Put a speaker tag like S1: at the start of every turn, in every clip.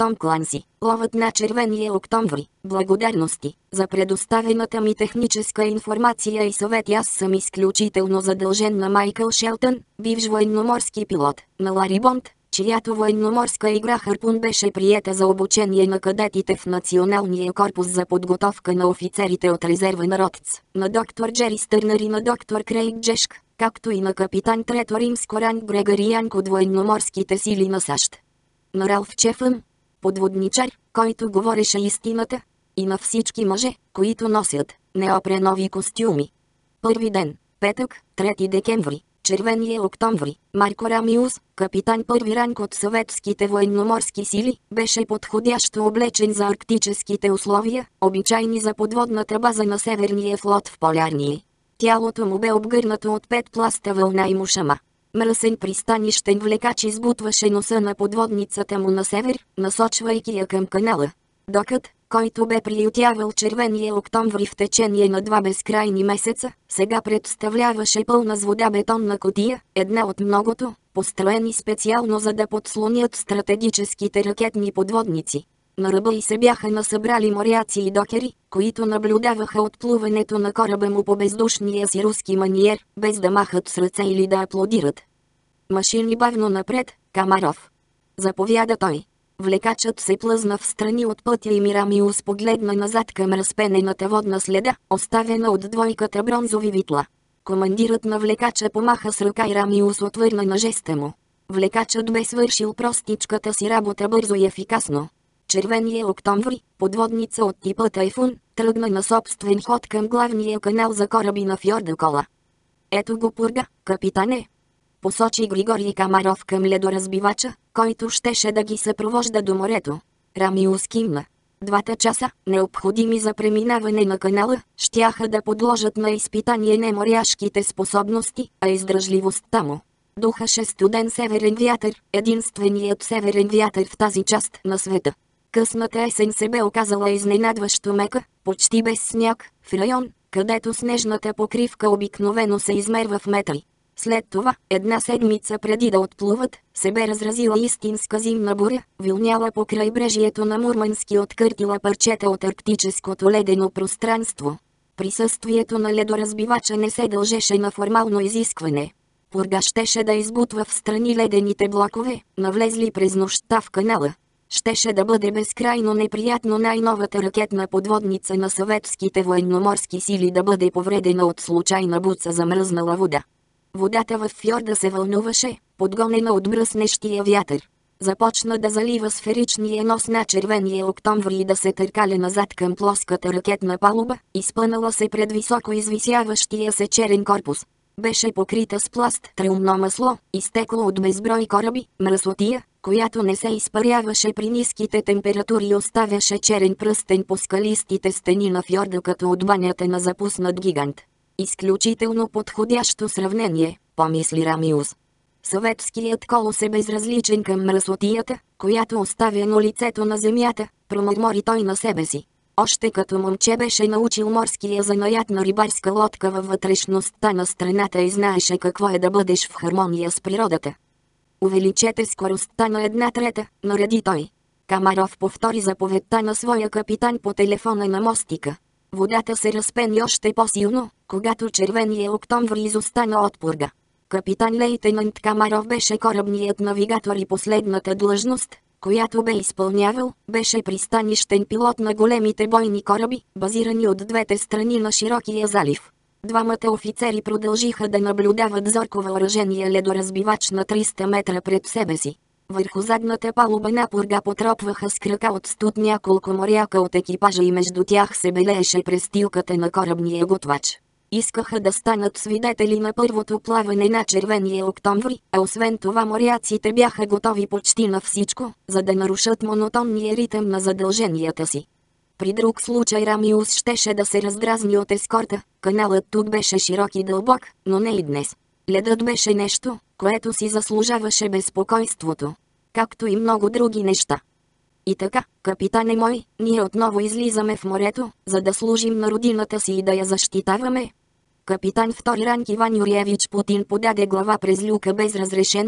S1: Том Кланси, ловът на червения октомври. Благодарности за предоставената ми техническа информация и съвети. Аз съм изключително задължен на Майкъл Шелтън, бивш военноморски пилот, на Лари Бонд, чиято военноморска игра Харпун беше приета за обучение на кадетите в Националния корпус за подготовка на офицерите от резерва на Ротц, на доктор Джери Стърнър и на доктор Крейг Джешк, както и на капитан Трето римско ранг Грегори Янг от военноморските сили на САЩ. На Ралф Чефън, подводничар, който говореше истината, и на всички мъже, които носят неопренови костюми. Първи ден, петък, 3 декември, червения октомври, Марко Рамиус, капитан първи ранг от съветските военноморски сили, беше подходящо облечен за арктическите условия, обичайни за подводната база на Северния флот в Полярния. Тялото му бе обгърнато от 5 пласта вълна и мушама. Мръсен пристанищен влекач избутваше носа на подводницата му на север, насочвайки я към канала. Докът, който бе приютявал червения октомври в течение на 2 безкрайни месеца, сега представляваше пълна с вода бетонна кутия, една от многото, построени специално за да подслонят стратегическите ракетни подводници. На ръба й се бяха насъбрали моряци и докери, които наблюдаваха отплуването на кораба му по бездушния си руски маниер, без да махат с ръце или да аплодират. Машини бавно напред, Камаров. Заповяда той. Влекачът се плъзна в страни от пътя и Мирамиус погледна назад към разпенената водна следа, оставена от двойката бронзови витла. Командирът на влекача помаха с ръка и Рамиус отвърна на жеста му. Влекачът бе свършил простичката си работа бързо и ефикасно. Червения октомври, подводница от типа Тайфун, тръгна на собствен ход към главния канал за кораби на фьорда Кола. Ето го пурга, капитане. Посочи Григорий Камаров към ледоразбивача, който щеше да ги съпровожда до морето. Рамиус кимна. 2 часа, необходими за преминаване на канала, щяха да подложат на изпитание не моряшките способности, а издръжливостта му. Духаше студен северен вятър, единственият северен вятър в тази част на света. Късната есен се бе оказала изненадващо мека, почти без сняг, в район, където снежната покривка обикновено се измерва в метри. След това, 1 седмица преди да отплуват, се бе разразила истинска зимна буря, вилняла по крайбрежието на Мурманск и откъртила парчета от арктическото ледено пространство. Присъствието на ледоразбивача не се дължеше на формално изискване. Пурга щеше да избутва в страни ледените блокове, навлезли през нощта в канала. Щеше да бъде безкрайно неприятно най-новата ракетна подводница на съветските военноморски сили да бъде повредена от случайна буца замръзнала вода. Водата във фьорда се вълнуваше, подгонена от бръснещия вятър. Започна да залива сферичния нос на червения октомври и да се търкаля назад към плоската ракетна палуба, изпънала се пред високо извисяващия се черен корпус. Беше покрита с пласт тръмно масло, изтекло от безброй кораби, мръсотия, която не се изпаряваше при ниските температури и оставяше черен пръстен по скалистите стени на фьорда като от банята на запуснат гигант. Изключително подходящо сравнение, помисли Рамиус. Съветският колос е безразличен към мръсотията, която оставя на лицето на земята, промърмори той на себе си. Още като момче беше научил морския занаят на рибарска лодка във вътрешността на страната и знаеше какво е да бъдеш в хармония с природата. Увеличете скоростта на 1/3, нареди той. Камаров повтори заповедта на своя капитан по телефона на мостика. Водата се разпени още по-силно, когато червения октомври изостана от пурга. Капитан лейтенант Камаров беше корабният навигатор и последната длъжност, която бе изпълнявал, беше пристанищен пилот на големите бойни кораби, базирани от двете страни на широкия залив. Двамата офицери продължиха да наблюдават зорко въоръжения ледоразбивач на 300 метра пред себе си. Върху задната палуба на пурга потропваха с крака от студ няколко моряка от екипажа и между тях се белееше престилката на корабния готвач. Искаха да станат свидетели на първото плаване на червения октомври, а освен това моряците бяха готови почти на всичко, за да нарушат монотонния ритъм на задълженията си. При друг случай Рамиус щеше да се раздразни от ескорта, каналът тук беше широк и дълбок, но не и днес. Ледът беше нещо, което си заслужаваше безпокойството. Както и много други неща. И така, капитане мой, ние отново излизаме в морето, за да служим на родината си и да я защитаваме. Капитан втори ранг Иван Юрьевич Путин подаде глава през люка без разрешение,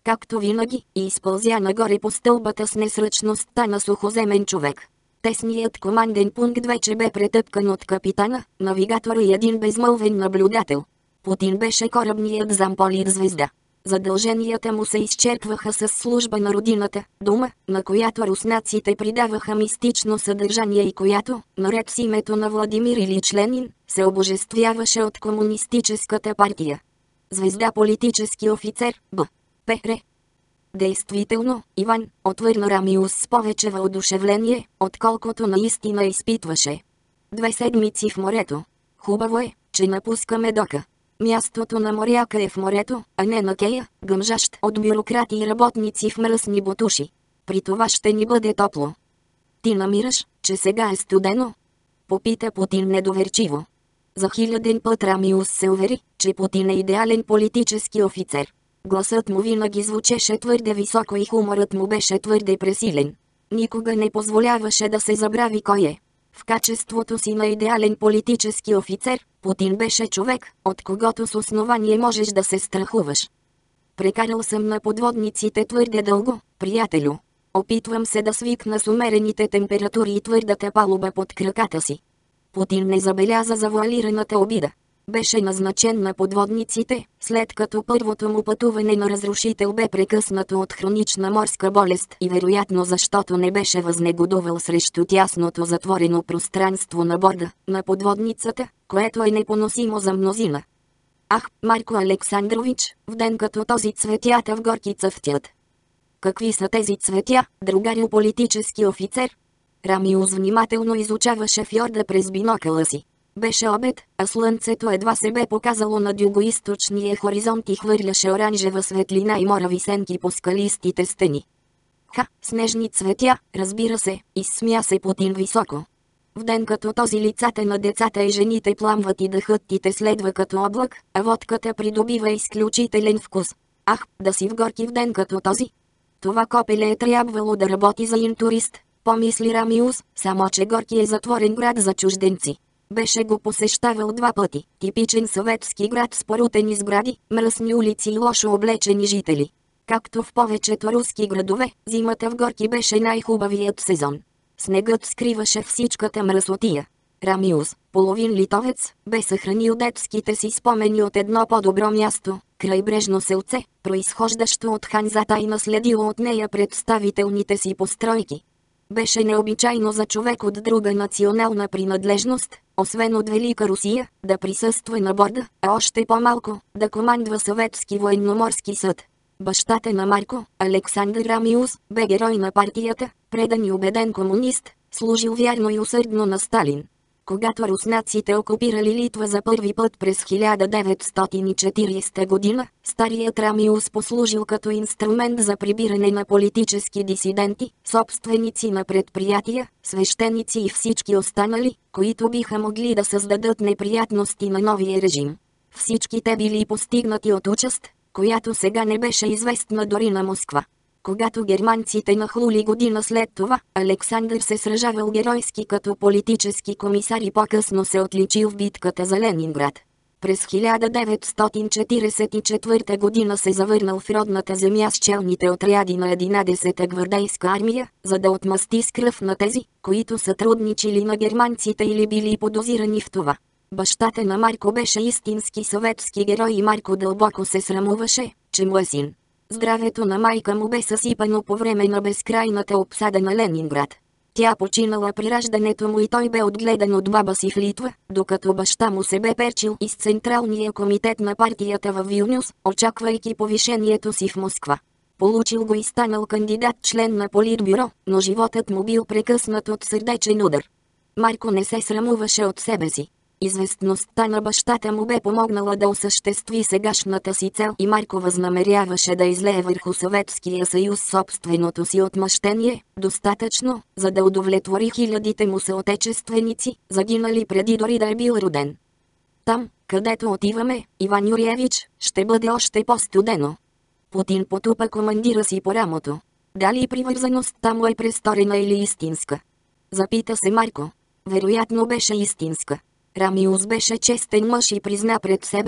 S1: както винаги, и изпълзя нагоре по стълбата с несръчността на сухоземен човек. Тесният команден пункт вече бе претъпкан от капитана, навигатора и един безмълвен наблюдател. Путин беше корабният замполит звезда. Задълженията му се изчерпваха с служба на родината, дума, на която руснаците придаваха мистично съдържание и която, наред с името на Владимир Илич Ленин, се обожествяваше от комунистическата партия. Звезда политически офицер, П.Р. Действително, Иван, отвърна Рамиус с повече въодушевление, отколкото наистина изпитваше. 2 седмици в морето. Хубаво е, че напускаме дока. Мястото на моряка е в морето, а не на кея, гъмжащ от бюрократи и работници в мръсни ботуши. При това ще ни бъде топло. Ти намираш, че сега е студено? Попита Путин недоверчиво. За 1000 път Рамиус се увери, че Путин е идеален политически офицер. Гласът му винаги звучеше твърде високо и хуморът му беше твърде пресилен. Никога не позволяваше да се забрави кой е. В качеството си на идеален политически офицер, Путин беше човек, от когото с основание можеш да се страхуваш. Прекарал съм на подводниците твърде дълго, приятелю. Опитвам се да свикна с умерените температури и твърдата палуба под краката си. Путин не забеляза завуалираната обида. Беше назначен на подводниците, след като първото му пътуване на разрушител бе прекъснато от хронична морска болест и вероятно защото не беше възнегодувал срещу тясното затворено пространство на борда на подводницата, което е непоносимо за мнозина. Ах, Марко Александрович, в ден като този цветята в горки цъфтят. Какви са тези цветя, другарю политически офицер? Рамиус внимателно изучаваше фьорда през бинокъла си. Беше обед, а слънцето едва се бе показало над югоизточния хоризонт и хвърляше оранжева светлина и морави сенки по скалистите стени. Ха, снежни цветя, разбира се, изсмя се Путин високо. В ден като този лицата на децата и жените пламват и дъхът ти те следва като облак, а водката придобива изключителен вкус. Ах, да си в горки в ден като този. Това копеле е трябвало да работи за интурист, помисли Рамиус, само че Горки е затворен град за чужденци. Беше го посещавал 2 пъти, типичен съветски град с порутени сгради, мръсни улици и лошо облечени жители. Както в повечето руски градове, зимата в Горки беше най-хубавият сезон. Снегът скриваше всичката мръсотия. Рамиус, половин литовец, бе съхранил детските си спомени от едно по-добро място, крайбрежно селце, произхождащо от Ханзата и наследило от нея представителните си постройки. Беше необичайно за човек от друга национална принадлежност, освен от Велика Русия, да присъства на борда, а още по-малко, да командва съветски военноморски съд. Бащата на Марко, Александър Рамиус, бе герой на партията, предан и убеден комунист, служил вярно и усърдно на Сталин. Когато руснаците окупирали Литва за първи път през 1940 година, старият Рамиус послужил като инструмент за прибиране на политически дисиденти, собственици на предприятия, свещеници и всички останали, които биха могли да създадат неприятности на новия режим. Всички те били постигнати от участ, която сега не беше известна дори на Москва. Когато германците нахлули година след това, Александър се сражавал геройски като политически комисар и по-късно се отличил в битката за Ленинград. През 1944 година се завърнал в родната земя с челните отряди на 11-та гвардейска армия, за да отмъсти с кръв на тези, които сътрудничили на германците или били подозирани в това. Бащата на Марко беше истински съветски герой и Марко дълбоко се срамуваше, че му е син. Здравето на майка му бе съсипано по време на безкрайната обсада на Ленинград. Тя починала при раждането му и той бе отгледан от баба си в Литва, докато баща му се бе перчил из Централния комитет на партията във Вилнюс, очаквайки повишението си в Москва. Получил го и станал кандидат член на Политбюро, но животът му бил прекъснат от сърдечен удар. Марко не се срамуваше от себе си. Известността на бащата му бе помогнала да осъществи сегашната си цел и Марко възнамеряваше да излее върху Съветския съюз собственото си отмъщение, достатъчно, за да удовлетвори хилядите му съотечественици, загинали преди дори да е бил роден. Там, където отиваме, Иван Юрьевич, ще бъде още по-студено. Путин потупа командира си по рамото. Дали привързаността му е престорена или истинска? Запита се Марко. Вероятно беше истинска. Рамиус беше честен мъж и призна пред себе си,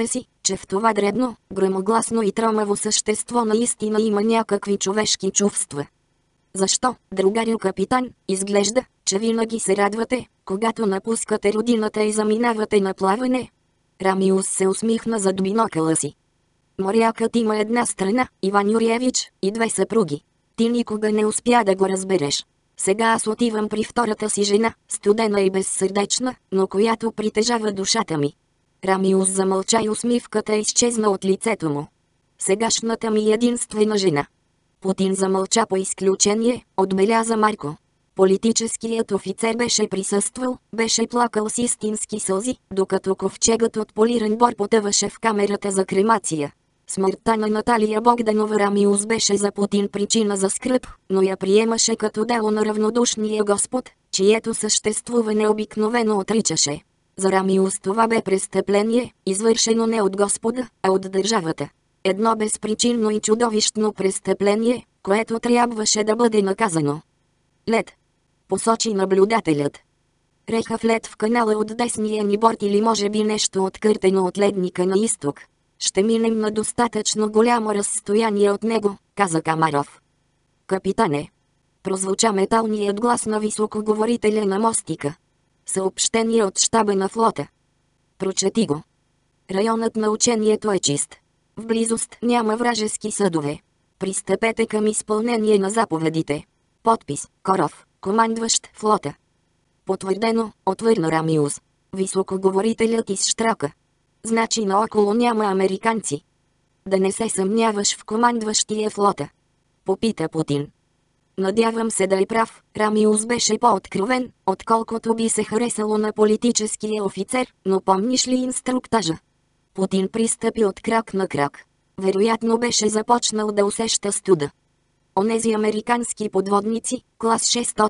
S1: че в това дребно, громогласно и тромаво същество наистина има някакви човешки чувства. Защо, другарю капитан, изглежда, че винаги се радвате, когато напускате родината и заминавате на плаване? Рамиус се усмихна зад бинокъла си. Морякът има една страна, Иван Юрьевич, и две съпруги. Ти никога не успя да го разбереш. Сега аз отивам при втората си жена, студена и безсърдечна, но която притежава душата ми. Рамиус замълча и усмивката изчезна от лицето му. Сегашната ми единствена жена. Путин замълча по изключение, отбеляза Марко. Политическият офицер беше присъствал, беше плакал с истински сълзи, докато ковчегът от полиран бор потъваше в камерата за кремация. Смъртта на Наталия Богданова Рамиус беше за Путин причина за скръб, но я приемаше като дело на равнодушния Господ, чието съществуване обикновено отричаше. За Рамиус това бе престъпление, извършено не от Господа, а от държавата. Едно безпричинно и чудовищно престъпление, което трябваше да бъде наказано. Лед. Посочи наблюдателят. Рехав лед в канала от десния ни борт или може би нещо откъртено от ледника на изток. Ще минем на достатъчно голямо разстояние от него, каза Камаров. Капитане. Прозвуча металният глас на високоговорителя на мостика. Съобщение от щаба на флота. Прочети го. Районът на учението е чист. В близост няма вражески съдове. Пристъпете към изпълнение на заповедите. Подпис: Коров, командващ флота. Потвърдено, отвърна Рамиус. Високоговорителят изштрака. Значи наоколо няма американци. Да не се съмняваш в командващия флота? Попита Путин. Надявам се да е прав. Рамиус беше по-откровен, отколкото би се харесало на политическия офицер, но помниш ли инструктажа? Путин пристъпи от крак на крак. Вероятно беше започнал да усеща студа. Онези американски подводници, клас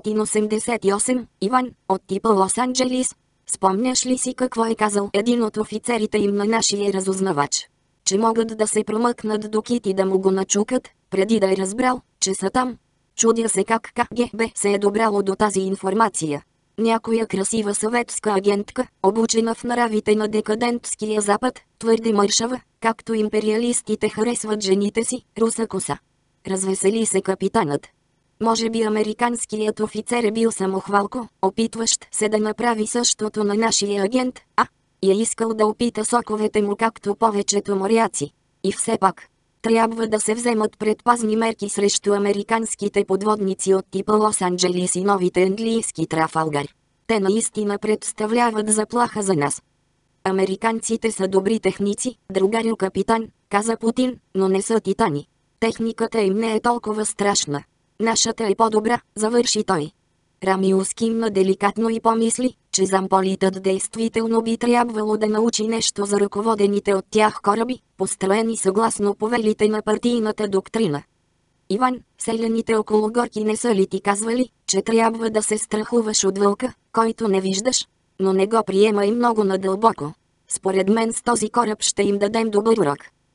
S1: 688, Иван, от типа Лос-Анджелис. Спомняш ли си какво е казал един от офицерите им на нашия разузнавач? Че могат да се промъкнат до Кит и да му го начукат, преди да е разбрал, че са там. Чудя се как КГБ се е добрало до тази информация. Някоя красива съветска агентка, обучена в нравите на декадентския запад, твърде мършава, както империалистите харесват жените си, руса коса. Развесели се капитанът. Може би американският офицер е бил самохвалко, опитващ се да направи същото на нашия агент, и е искал да опита соковете му както повечето моряци. И все пак, трябва да се вземат предпазни мерки срещу американските подводници от типа Лос-Анджелис и новите английски Трафалгар. Те наистина представляват заплаха за нас. Американците са добри техници, другарю капитан, каза Путин, но не са титани. Техниката им не е толкова страшна. Нашата е по-добра, завърши той. Рамиус кимна деликатно и помисли, че замполитът действително би трябвало да научи нещо за ръководените от тях кораби, построени съгласно повелите на партийната доктрина. Иван, селяните около Горки не са ли ти казвали, че трябва да се страхуваш от вълка, който не виждаш? Но не го приема и много надълбоко. Според мен с този кораб ще им дадем добър урок.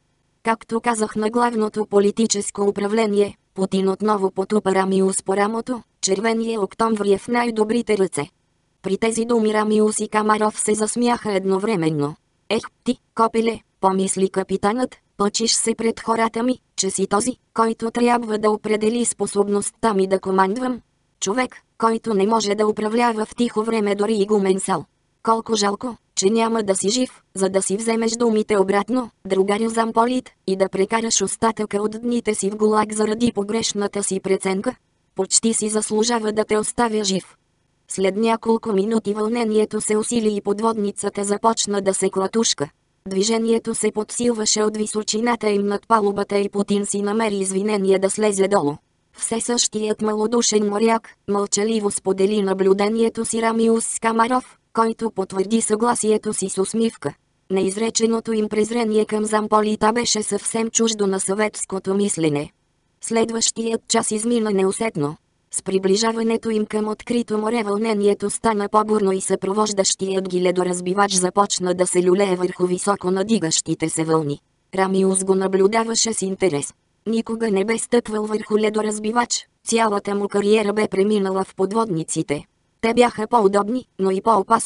S1: Както казах на главното политическо управление, Путин отново потупа Рамиус по рамото, червения октомври е в най-добрите ръце. При тези думи Рамиус и Камаров се засмяха едновременно. Ех, ти, копеле, помисли капитанът, пъчиш се пред хората ми, че си този, който трябва да определи способността ми да командвам. Човек, който не може да управлява в тихо време дори и гумен сал. Колко жалко, че няма да си жив, за да си вземеш думите обратно, другарю замполит, и да прекараш остатъка от дните си в ГУЛАГ заради погрешната си преценка. Почти си заслужава да те оставя жив. След няколко минути вълнението се усили и подводницата започна да се клатушка. Движението се подсилваше от височината им над палубата и Путин си намери извинение да слезе долу. Все същият малодушен моряк, мълчаливо сподели наблюдението си Рамиус с Камаров, който потвърди съгласието си с усмивка. Неизреченото им презрение към замполита беше съвсем чуждо на съветското мислене. Следващият час измина неусетно. С приближаването им към открито море вълнението стана по-бурно и съпровождащият ги ледоразбивач започна да се люлее върху високо надигащите се вълни. Рамиус го наблюдаваше с интерес. Никога не бе стъпвал върху ледоразбивач, цялата му кариера бе преминала в подводниците. Те бяха по-удобни, но и по-опасни.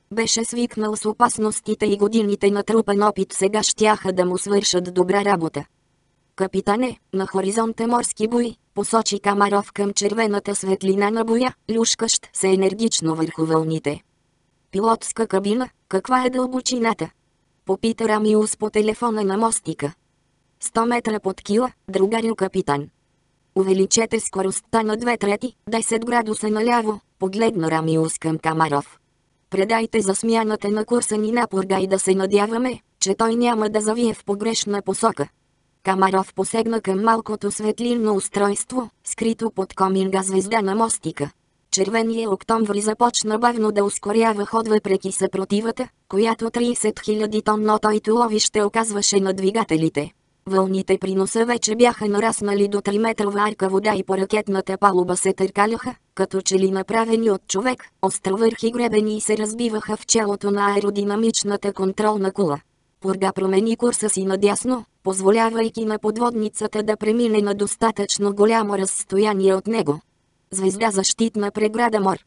S1: Беше свикнал с опасностите и годините натрупан опит сега щяха да му свършат добра работа. Капитане, на хоризонта морски буй, посочи Камаров към червената светлина на буя, люшкащ се енергично върху вълните. Пилотска кабина, каква е дълбочината? Попита Рамиус по телефона на мостика. 100 метра под кила, другарю капитан. Увеличете скоростта на 2/3, 10 градуса наляво, погледна Рамиус към Камаров. Предайте за смяната на курса ни на Пурга и да се надяваме, че той няма да завие в погрешна посока. Камаров посегна към малкото светлинно устройство, скрито под коминга звезда на мостика. Червения октомври започна бавно да ускорява ход въпреки съпротивата, която 30 000 тонното и туловище оказваше на двигателите. Вълните при носа вече бяха нараснали до 3-метрова арка вода и по ракетната палуба се търкаляха, като че ли направени от човек, островърхи гребени и се разбиваха в челото на аеродинамичната контролна кула. Пурга промени курса си надясно, позволявайки на подводницата да премине на достатъчно голямо разстояние от него. Звезда защитна преграда Мор.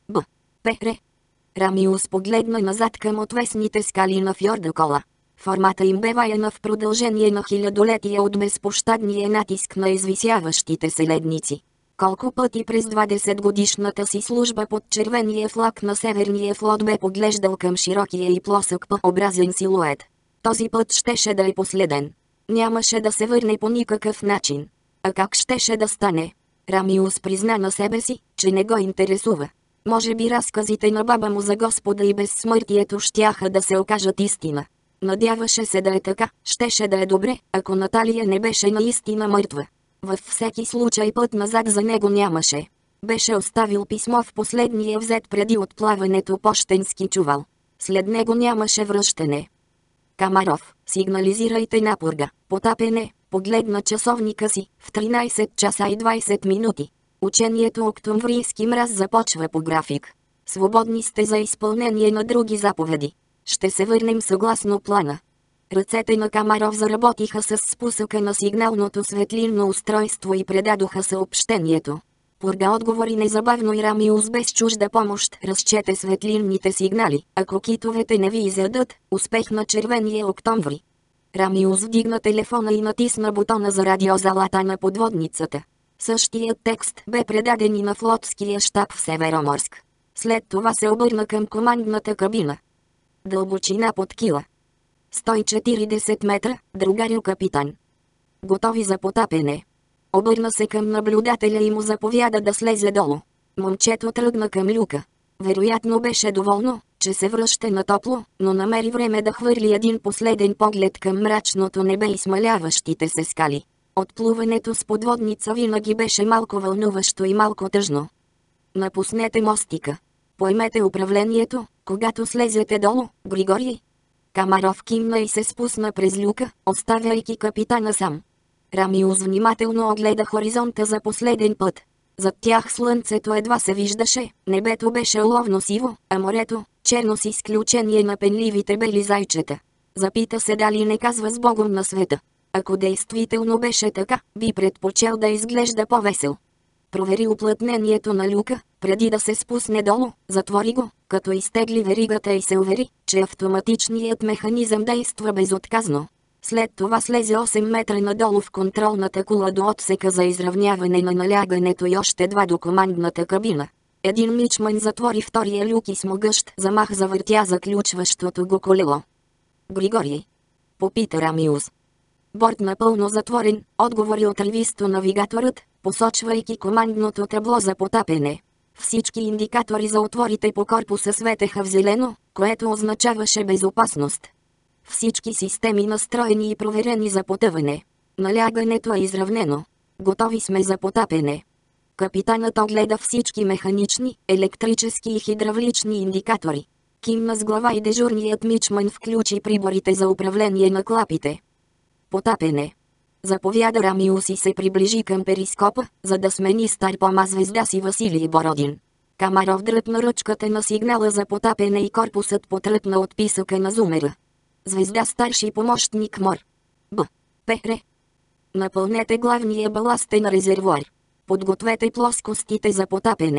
S1: Р. Рамиус погледна назад към отвесните скали на фьорда Кола. Формата им бе ваяна в продължение на хилядолетия от безпощадния натиск на извисяващите се ледници. Колко пъти през 20-годишната си служба под червения флаг на Северния флот бе поглеждал към широкия и плосък П-образен силует. Този път щеше да е последен. Нямаше да се върне по никакъв начин. А как щеше да стане? Рамиус призна на себе си, че не го интересува. Може би разказите на баба му за Господа и безсмъртието щяха да се окажат истина. Надяваше се да е така, щеше да е добре, ако Наталия не беше наистина мъртва. Във всеки случай път назад за него нямаше. Беше оставил писмо в последния взет преди отплаването пощенски чувал. След него нямаше връщане. Камаров, сигнализирайте на Пурга. Потапене, погледна часовника си, в 13 часа и 20 минути. Учението Октомврийски мраз започва по график. Свободни сте за изпълнение на други заповеди. Ще се върнем съгласно плана. Ръцете на Камаров заработиха с спусъка на сигналното светлинно устройство и предадоха съобщението. Пурга отговори незабавно и Рамиус без чужда помощ разчете светлинните сигнали. Ако китовете не ви изядат, успех на червения октомври. Рамиус вдигна телефона и натисна бутона за радиозалата на подводницата. Същият текст бе предаден и на флотския щаб в Североморск. След това се обърна към командната кабина. Дълбочина под кила. 140 метра, другарю капитан. Готови за потапене. Обърна се към наблюдателя и му заповяда да слезе долу. Момчето тръгна към люка. Вероятно беше доволно, че се връща на топло, но намери време да хвърли един последен поглед към мрачното небе и смаляващите се скали. Отплуването с подводница винаги беше малко вълнуващо и малко тъжно. Напуснете мостика. Поемете управлението, когато слезете долу, Григорий. Камаров кимна и се спусна през люка, оставяйки капитана сам. Рамиус внимателно огледа хоризонта за последен път. Зад тях слънцето едва се виждаше, небето беше оловно сиво, а морето, черно с изключение на пенливите бели зайчета. Запита се дали не казва с Богом на света. Ако действително беше така, би предпочел да изглежда по-весел. Провери уплътнението на люка, преди да се спусне долу, затвори го, като изтегли веригата и се увери, че автоматичният механизъм действа безотказно. След това слезе 8 метра надолу в контролната кула до отсека за изравняване на налягането и още 2 до командната кабина. Един мичман затвори втория люк и с могъщ замах завъртя заключващото го колело. Григорий. Попита Рамиус. Борт напълно затворен, отговори отривисто навигаторът, посочвайки командното табло за потапене. Всички индикатори за отворите по корпуса светеха в зелено, което означаваше безопасност. Всички системи настроени и проверени за потъване. Налягането е изравнено. Готови сме за потапене. Капитанът огледа всички механични, електрически и хидравлични индикатори. Кимна с глава и дежурният мичман включи приборите за управление на клапите. Потапене. Заповяда Рамиус и се приближи към перископа, за да смени старпома звезда си Василий Бородин. Камаров дръпна ръчката на сигнала за потапене и корпусът потръпна от писъка на зумера. Звезда старши помощник Мор. Р. Напълнете главния баластен резервоар. Подгответе плоскостите за потапене.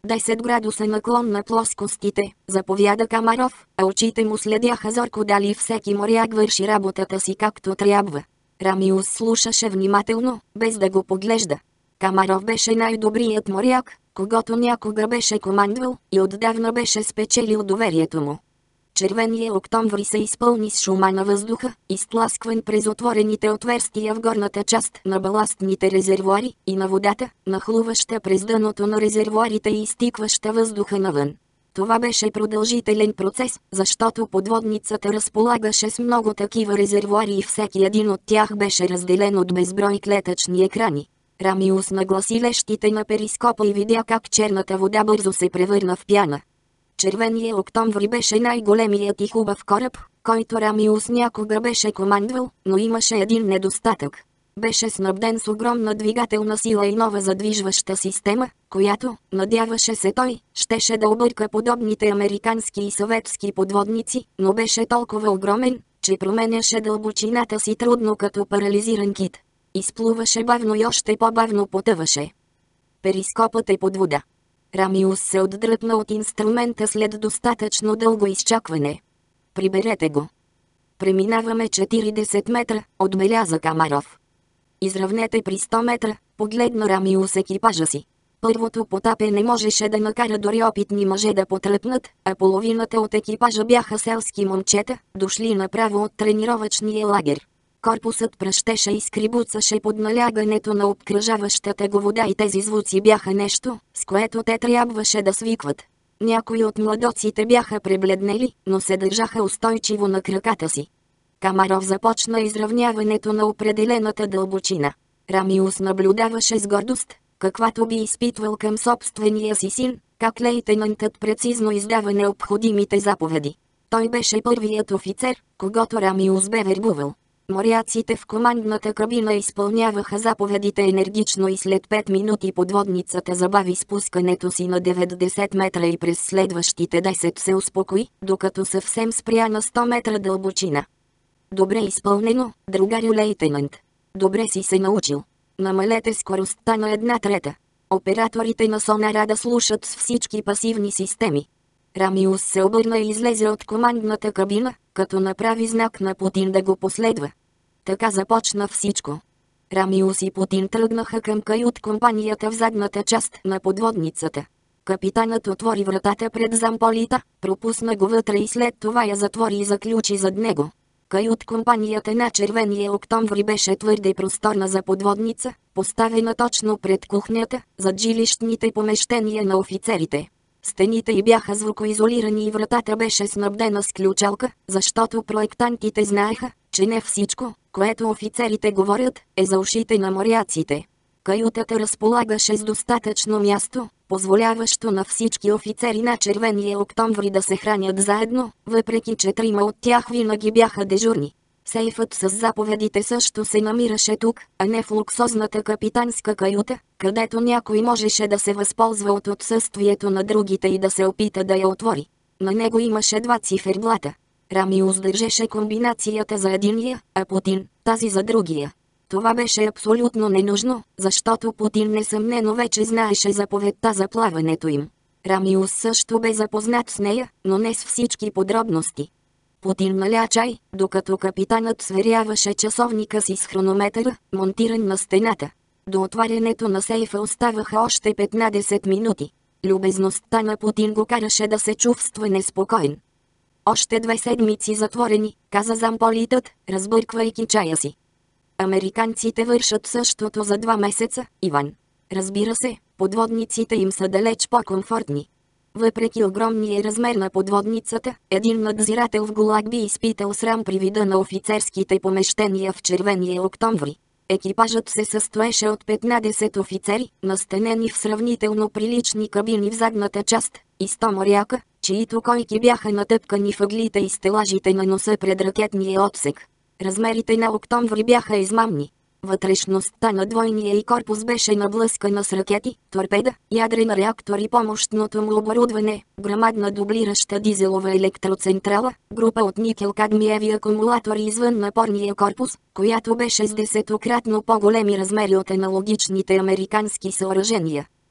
S1: 10 градуса наклон на плоскостите, заповяда Камаров, а очите му следяха зорко дали всеки моряк върши работата си както трябва. Рамиус слушаше внимателно, без да го поглежда. Камаров беше най-добрият моряк, когато някога беше командвал и отдавна беше спечелил доверието му. Червения октомври се изпълни с шума на въздуха, изтласкван през отворените отверстия в горната част на баластните резервоари и на водата, нахлуваща през дъното на резервоарите и изтикваща въздуха навън. Това беше продължителен процес, защото подводницата разполагаше с много такива резервоари и всеки един от тях беше разделен от безброй клетъчни екрани. Рамиус нагласи лещите на перископа и видя как черната вода бързо се превърна в пяна. Червения октомври беше най-големият и хубав кораб, който Рамиус някога беше командвал, но имаше един недостатък. Беше снабден с огромна двигателна сила и нова задвижваща система, която, надяваше се той, щеше да обърка подобните американски и съветски подводници, но беше толкова огромен, че променяше дълбочината си трудно като парализиран кит. Изплуваше бавно и още по-бавно потъваше. Перископът е под вода. Рамиус се отдръпна от инструмента след достатъчно дълго изчакване. Приберете го. Преминаваме 40 метра, отбеляза Камаров. Изравнете при 100 метра, погледна Рамиус екипажа си. Първото потапяне можеше да накара дори опитни мъже да потръпнат, а половината от екипажа бяха селски момчета, дошли направо от тренировъчния лагер. Корпусът пръщеше и скрибуцаше под налягането на обкръжаващата го вода и тези звуци бяха нещо, с което те трябваше да свикват. Някои от младоците бяха пребледнели, но се държаха устойчиво на краката си. Камаров започна изравняването на определената дълбочина. Рамиус наблюдаваше с гордост, каквато би изпитвал към собствения си син, как лейтенантът прецизно издава необходимите заповеди. Той беше първият офицер, когото Рамиус бе вербувал. Моряците в командната кабина изпълняваха заповедите енергично и след 5 минути подводницата забави спускането си на 90 метра и през следващите 10 се успокои, докато съвсем спря на 100 метра дълбочина. Добре изпълнено, другарю лейтенант. Добре си се научил. Намалете скоростта на 1/3. Операторите на сонара да слушат с всички пасивни системи. Рамиус се обърна и излезе от командната кабина, като направи знак на Путин да го последва. Така започна всичко. Рамиус и Путин тръгнаха към кают-компанията в задната част на подводницата. Капитанът отвори вратата пред замполита, пропусна го вътре и след това я затвори и заключи зад него. Кают-компанията на Червения октомври беше твърде просторна за подводница, поставена точно пред кухнята, зад жилищните помещения на офицерите. Стените й бяха звукоизолирани и вратата беше снабдена с ключалка, защото проектантите знаеха, че не всичко, което офицерите говорят, е за ушите на моряците. Каютата разполагаше с достатъчно място, позволяващо на всички офицери на Червения октомври да се хранят заедно, въпреки че 3 от тях винаги бяха дежурни. Сейфът с заповедите също се намираше тук, а не в луксозната капитанска каюта, където някой можеше да се възползва от отсъствието на другите и да се опита да я отвори. На него имаше 2 циферблата. Рамиус държеше комбинацията за единия, а Путин – тази за другия. Това беше абсолютно ненужно, защото Путин несъмнено вече знаеше заповедта за плаването им. Рамиус също бе запознат с нея, но не с всички подробности. Путин наля чай, докато капитанът сверяваше часовника си с хронометъра, монтиран на стената. До отварянето на сейфа оставаха още 15 минути. Любезността на Путин го караше да се чувства неспокоен. Още 2 седмици затворени, каза замполитът, разбърквайки чая си. Американците вършат същото за 2 месеца, Иван. Разбира се, подводниците им са далеч по-комфортни. Въпреки огромния размер на подводницата, един надзирател в ГУЛАГ би изпитал срам при вида на офицерските помещения в Червения октомври. Екипажът се състоеше от 15 офицери, настанени в сравнително прилични кабини в задната част, и 100 моряка, чието койки бяха натъпкани в ъглите и стелажите на носа пред ракетния отсек. Размерите на октомври бяха измамни. Вътрешността на двойния и корпус беше наблъскана с ракети, торпеда, ядрен реактор и помощното му оборудване, грамадна дублираща дизелова електроцентрала, група от никел-кадмиеви акумулатори извън напорния корпус, която беше с 10-кратно по-големи размери от аналогичните американски съоръжения.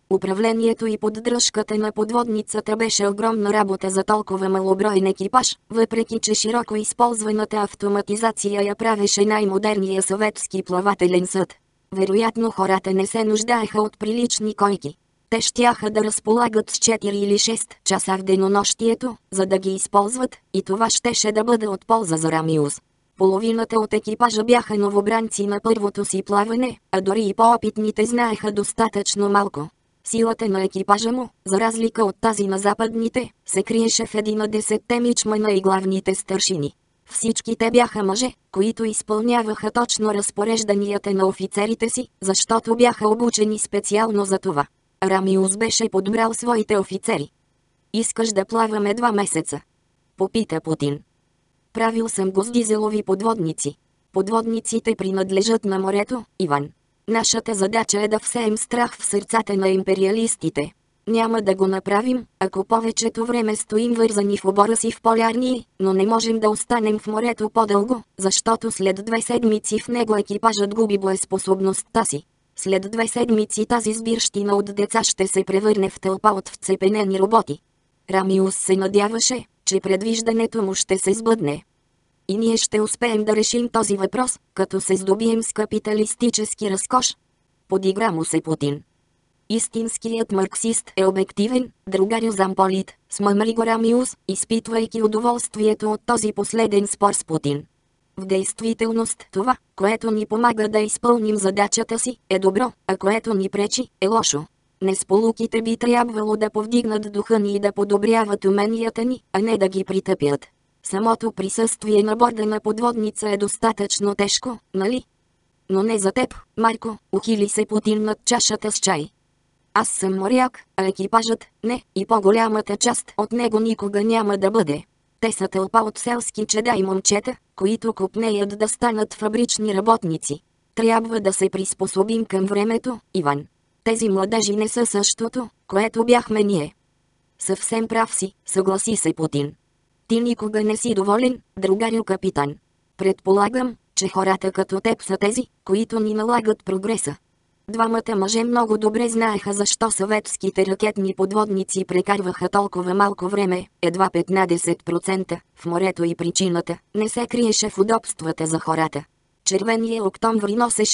S1: Управлението и поддръжката на подводницата беше огромна работа за толкова малоброен екипаж, въпреки че широко използваната автоматизация я правеше най-модерния съветски плавателен съд. Вероятно хората не се нуждаеха от прилични койки. Те щяха да разполагат с 4 или 6 часа в денонощието, за да ги използват, и това щеше да бъде от полза за Рамиус. Половината от екипажа бяха новобранци на първото си плаване, а дори и по-опитните знаеха достатъчно малко. Силата на екипажа му, за разлика от тази на западните, се криеше в 11 мичмана и главните старшини. Всички те бяха мъже, които изпълняваха точно разпорежданията на офицерите си, защото бяха обучени специално за това. Рамиус беше подбрал своите офицери. "Искаш да плаваме 2 месеца?" попита Путин. "Правил съм го с дизелови подводници. Подводниците принадлежат на морето, Иван. Нашата задача е да всеем страх в сърцата на империалистите. Няма да го направим, ако повечето време стоим вързани в обора си в полярни, но не можем да останем в морето по-дълго, защото след 2 седмици в него екипажът губи боеспособността си. След 2 седмици тази сбирщина от деца ще се превърне в тълпа от вцепенени роботи." Рамиус се надяваше, че предвиждането му ще се сбъдне. "И ние ще успеем да решим този въпрос, като се здобием с капиталистически разкош." Подигра му се Путин. "Истинският марксист е обективен, другарю замполит", смъмри го Рамиус, изпитвайки удоволствието от този последен спор с Путин. "В действителност това, което ни помага да изпълним задачата си, е добро, а което ни пречи, е лошо. Несполуките би трябвало да повдигнат духа ни и да подобряват уменията ни, а не да ги притъпят. Самото присъствие на борда на подводница е достатъчно тежко, нали?" "Но не за теб, Марко", ухили се Путин над чашата с чай. "Аз съм моряк, а екипажът не, и по-голямата част от него никога няма да бъде. Те са тълпа от селски чеда и момчета, които копнеят да станат фабрични работници. Трябва да се приспособим към времето, Иван. Тези младежи не са същото, което бяхме ние." "Съвсем прав си", съгласи се Путин. "Ти никога не си доволен, другарю капитан. Предполагам, че хората като теб са тези, които ни налагат прогреса." Двамата мъже много добре знаеха защо съветските ракетни подводници прекарваха толкова малко време, едва 15%, в морето, и причината не се криеше в удобствата за хората. Червения октомври носеше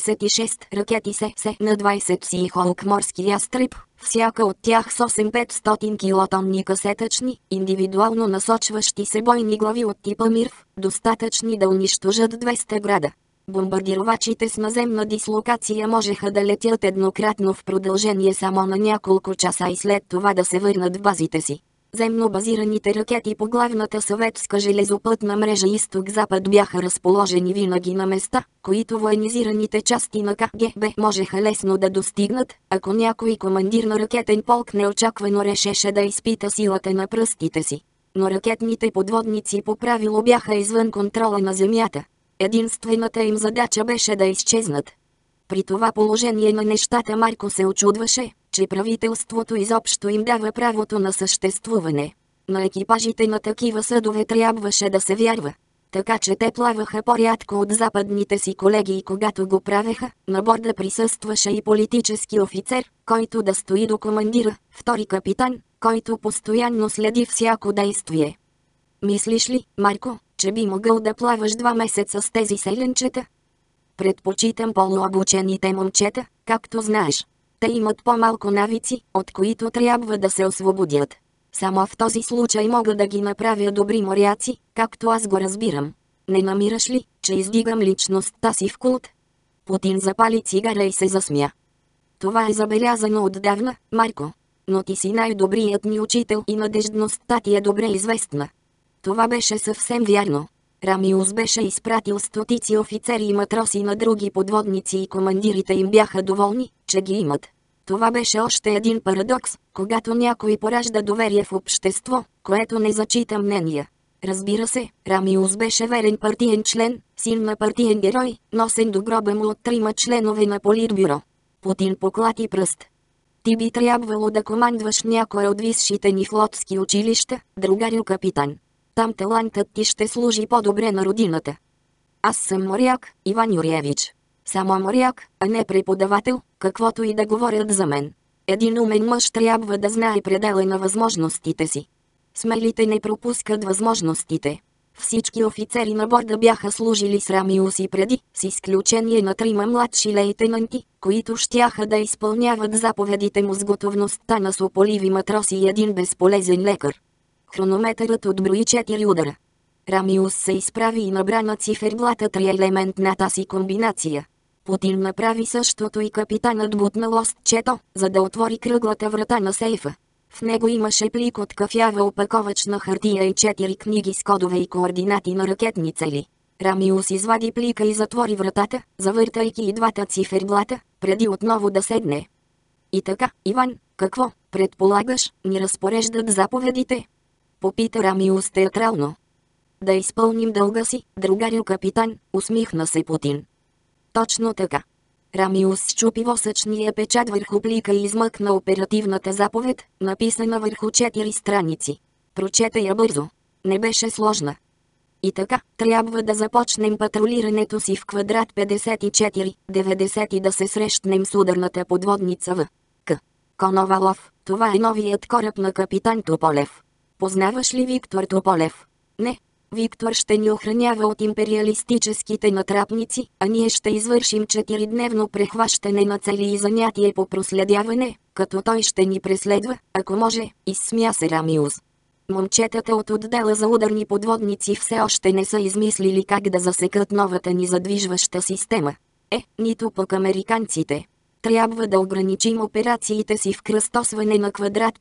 S1: 26 ракети СС на 20 си Холк морски ястреб, всяка от тях с 8500 килотонни касетъчни, индивидуално насочващи се бойни глави от типа МИРВ, достатъчни да унищожат 200 града. Бомбардировачите с наземна дислокация можеха да летят еднократно в продължение само на няколко часа и след това да се върнат в базите си. Земно базираните ракети по главната съветска железопътна мрежа изток-запад бяха разположени винаги на места, които военизираните части на КГБ можеха лесно да достигнат, ако някой командир на ракетен полк неочаквано решеше да изпита силата на пръстите си. Но ракетните подводници по правило бяха извън контрола на земята. Единствената им задача беше да изчезнат. При това положение на нещата Марко се очудваше, че правителството изобщо им дава правото на съществуване. На екипажите на такива съдове трябваше да се вярва. Така че те плаваха по-рядко от западните си колеги и когато го правеха, на борда присъстваше и политически офицер, който да стои до командира, втори капитан, който постоянно следи всяко действие. "Мислиш ли, Марко, че би могъл да плаваш 2 месеца с тези селенчета?" "Предпочитам полуобучените момчета, както знаеш. Те имат по-малко навици, от които трябва да се освободят. Само в този случай мога да ги направя добри моряци, както аз го разбирам. Не намираш ли, че издигам личността си в култ?" Путин запали цигара и се засмя. "Това е забелязано отдавна, Марко. Но ти си най-добрият ни учител и надеждността ти е добре известна." Това беше съвсем вярно. Рамиус беше изпратил стотици офицери и матроси на други подводници и командирите им бяха доволни, че ги имат. Това беше още един парадокс, когато някой поражда доверие в общество, което не зачита мнения. Разбира се, Рамиус беше верен партиен член, син на партиен герой, носен до гроба му от 3 членове на политбюро. Путин поклати пръст. "Ти би трябвало да командваш някое от висшите ни флотски училища, другарю капитан. Там талантът ти ще служи по-добре на родината." "Аз съм моряк, Иван Юрьевич. Само моряк, а не преподавател, каквото и да говорят за мен." Един умен мъж трябва да знае предела на възможностите си. Смелите не пропускат възможностите. Всички офицери на борда бяха служили с Рамиус и преди, с изключение на 3 младши лейтенанти, които щяха да изпълняват заповедите му с готовността на сополиви матроси и един безполезен лекар. Хронометърът отброи 4 удара. Рамиус се изправи и набра на циферблата 3-елементната си комбинация. Путин направи същото и капитанът бутна лостчето, за да отвори кръглата врата на сейфа. В него имаше плик от кафява опаковачна хартия и 4 книги с кодове и координати на ракетни цели. Рамиус извади плика и затвори вратата, завъртайки и двата циферблата, преди отново да седне. И така, Иван, какво, предполагаш, ни разпореждат заповедите? Попита Рамиус театрално. Да изпълним дълга си, другарю капитан, усмихна се Путин. Точно така. Рамиус счупи восъчния печат върху плика и измъкна оперативната заповед, написана върху 4 страници. Прочета я бързо. Не беше сложна. И така, трябва да започнем патрулирането си в квадрат 54-90 и да се срещнем с ударната подводница в К. Коновалов, това е новият кораб на капитан Тополев. Познаваш ли Виктор Тополев? Не. Виктор ще ни охранява от империалистическите натрапници, а ние ще извършим 4-дневно прехващане на цели и занятие по проследяване, като той ще ни преследва, ако може, изсмя се Рамиус. Момчетата от отдела за ударни подводници все още не са измислили как да засекат новата ни задвижваща система. Нито пък американците. Трябва да ограничим операциите си в кръстосване на квадрат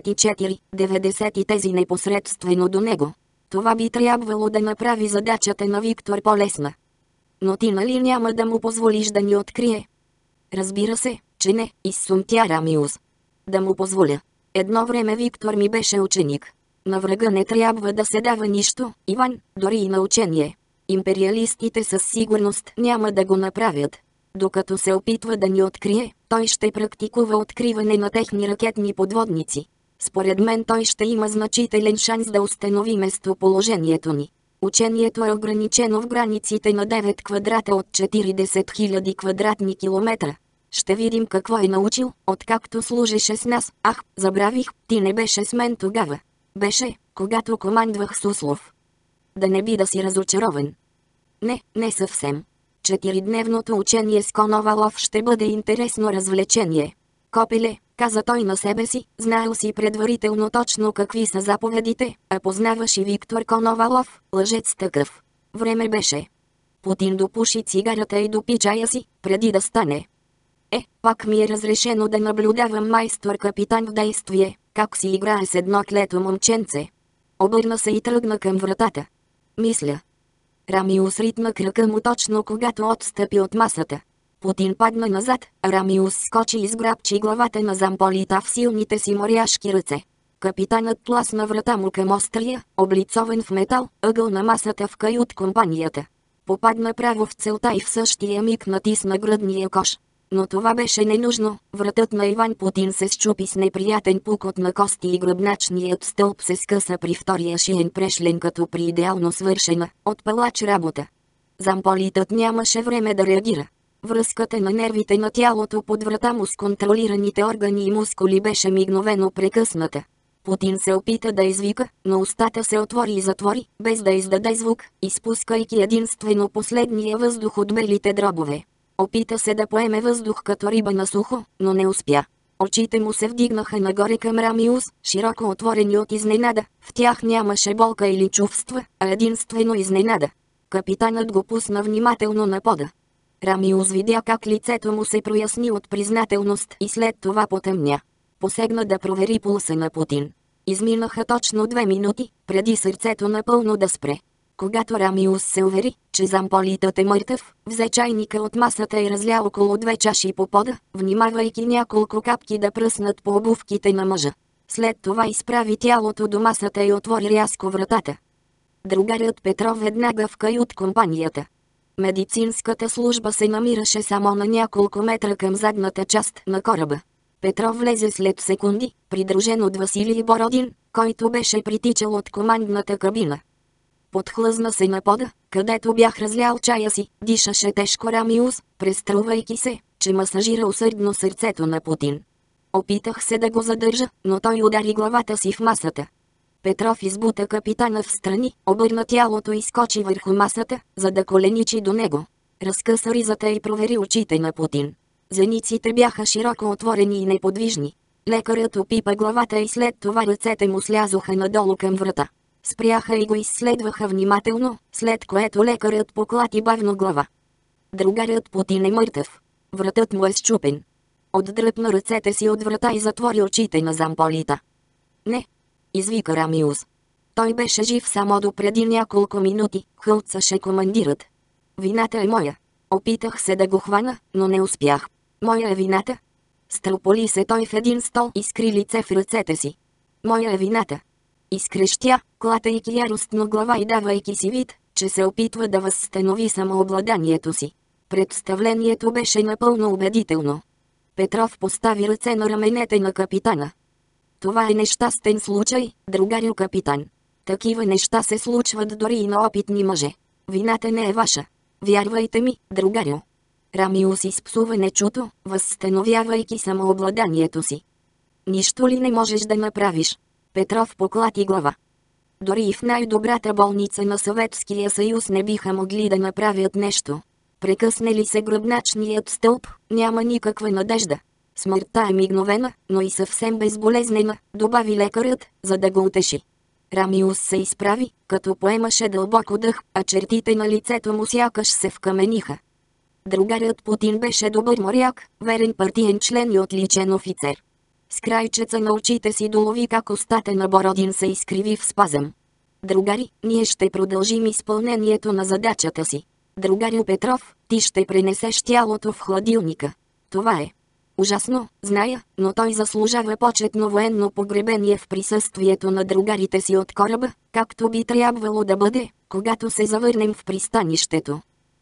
S1: 54-90 и тези непосредствено до него. Това би трябвало да направи задачата на Виктор по-лесна. Но ти нали няма да му позволиш да ни открие? Разбира се, че не, изсумтя Рамиус. Да му позволя. Едно време Виктор ми беше ученик. На врага не трябва да се дава нищо, Иван, дори и на учение. Империалистите със сигурност няма да го направят. Докато се опитва да ни открие, той ще практикува откриване на техни ракетни подводници. Според мен той ще има значителен шанс да установи местоположението ни. Учението е ограничено в границите на 9 квадрата от 40 000 квадратни километра. Ще видим какво е научил, откакто служеше с нас. Ах, забравих, ти не беше с мен тогава. Беше, когато командвах Суслов. Да не би да си разочарован. Не съвсем. 4-дневното учение с Коновалов ще бъде интересно развлечение. Копеле, каза той на себе си, знаел си предварително точно какви са заповедите, а познаваш и Виктор Коновалов, лъжец такъв. Време беше. Путин допуши цигарата и допи чая си, преди да стане. Пак ми е разрешено да наблюдавам майстор капитан в действие, как си играе с едно клето момченце. Обърна се и тръгна към вратата. Мисля. Рамиус ритна крака му точно когато отстъпи от масата. Путин падна назад, а Рамиус скочи и сграбчи главата на Замполита в силните си моряшки ръце. Капитанът тласна врата му към острия, облицован в метал, ъгъл на масата в кают-компанията. Попадна право в целта и в същия миг натисна гръдния кош. Но това беше ненужно, вратът на Иван Путин се счупи с неприятен пукот на кости и гръбначният стълб се скъса при втория шиен прешлен като при идеално свършена, от палач работа. Замполитът нямаше време да реагира. Връзката на нервите на тялото под врата му с контролираните органи и мускули беше мигновено прекъсната. Путин се опита да извика, но устата се отвори и затвори, без да издаде звук, изпускайки единствено последния въздух от белите дробове. Опита се да поеме въздух като риба на сухо, но не успя. Очите му се вдигнаха нагоре към Рамиус, широко отворени от изненада. В тях нямаше болка или чувства, а единствено изненада. Капитанът го пусна внимателно на пода. Рамиус видя как лицето му се проясни от признателност и след това потъмня. Посегна да провери пулса на Путин. Изминаха точно 2 минути, преди сърцето напълно да спре. Когато Рамиус се увери, че Замполитът е мъртъв, взе чайника от масата и разля около 2 чаши по пода, внимавайки няколко капки да пръснат по обувките на мъжа. След това изправи тялото до масата и отвори рязко вратата. Другарят Петров веднага в кают-компанията. Медицинската служба се намираше само на няколко метра към задната част на кораба. Петров влезе след секунди, придружен от Василий Бородин, който беше притичал от командната кабина. Подхлъзна се на пода, където бях разлял чая си, дишаше тежко Рамиус, преструвайки се, че масажира усърдно сърцето на Путин. Опитах се да го задържа, но той удари главата си в масата. Петров избута капитана в страни, обърна тялото и скочи върху масата, за да коленичи до него. Разкъса ризата и провери очите на Путин. Зениците бяха широко отворени и неподвижни. Лекарят опипа главата и след това ръцете му слязоха надолу към врата. Спряха и го изследваха внимателно, след което лекарят поклати бавно глава. Другарят Путин е мъртъв. Вратът му е счупен. Отдръпна ръцете си от врата и затвори очите на замполита. Не, извика Рамиус. Той беше жив само до преди няколко минути, хълцаше командирът. Вината е моя. Опитах се да го хвана, но не успях. Моя е вината. Стълполи се той в един стол и скри лице в ръцете си. Моя е вината. Изкрещя, клатайки яростно глава и давайки си вид, че се опитва да възстанови самообладанието си. Представлението беше напълно убедително. Петров постави ръце на раменете на капитана. Това е нещастен случай, другарю капитан. Такива неща се случват дори и на опитни мъже. Вината не е ваша. Вярвайте ми, другарю. Рамиус изпсува нечуто, възстановявайки самообладанието си. Нищо ли не можеш да направиш? Петров поклати глава. Дори и в най-добрата болница на Съветския съюз не биха могли да направят нещо. Прекъсне ли се гръбначният стълб, няма никаква надежда. Смъртта е мигновена, но и съвсем безболезнена, добави лекарят, за да го утеши. Рамиус се изправи, като поемаше дълбоко дъх, а чертите на лицето му сякаш се вкамениха. Другарят Путин беше добър моряк, верен партиен член и отличен офицер. С крайчеца на очите си долови как устата на Бородин се изкриви в спазъм. Другари, ние ще продължим изпълнението на задачата си. Другарю Петров, ти ще пренесеш тялото в хладилника. Това е ужасно, зная, но той заслужава почетно военно погребение в присъствието на другарите си от кораба, както би трябвало да бъде, когато се завърнем в пристанището.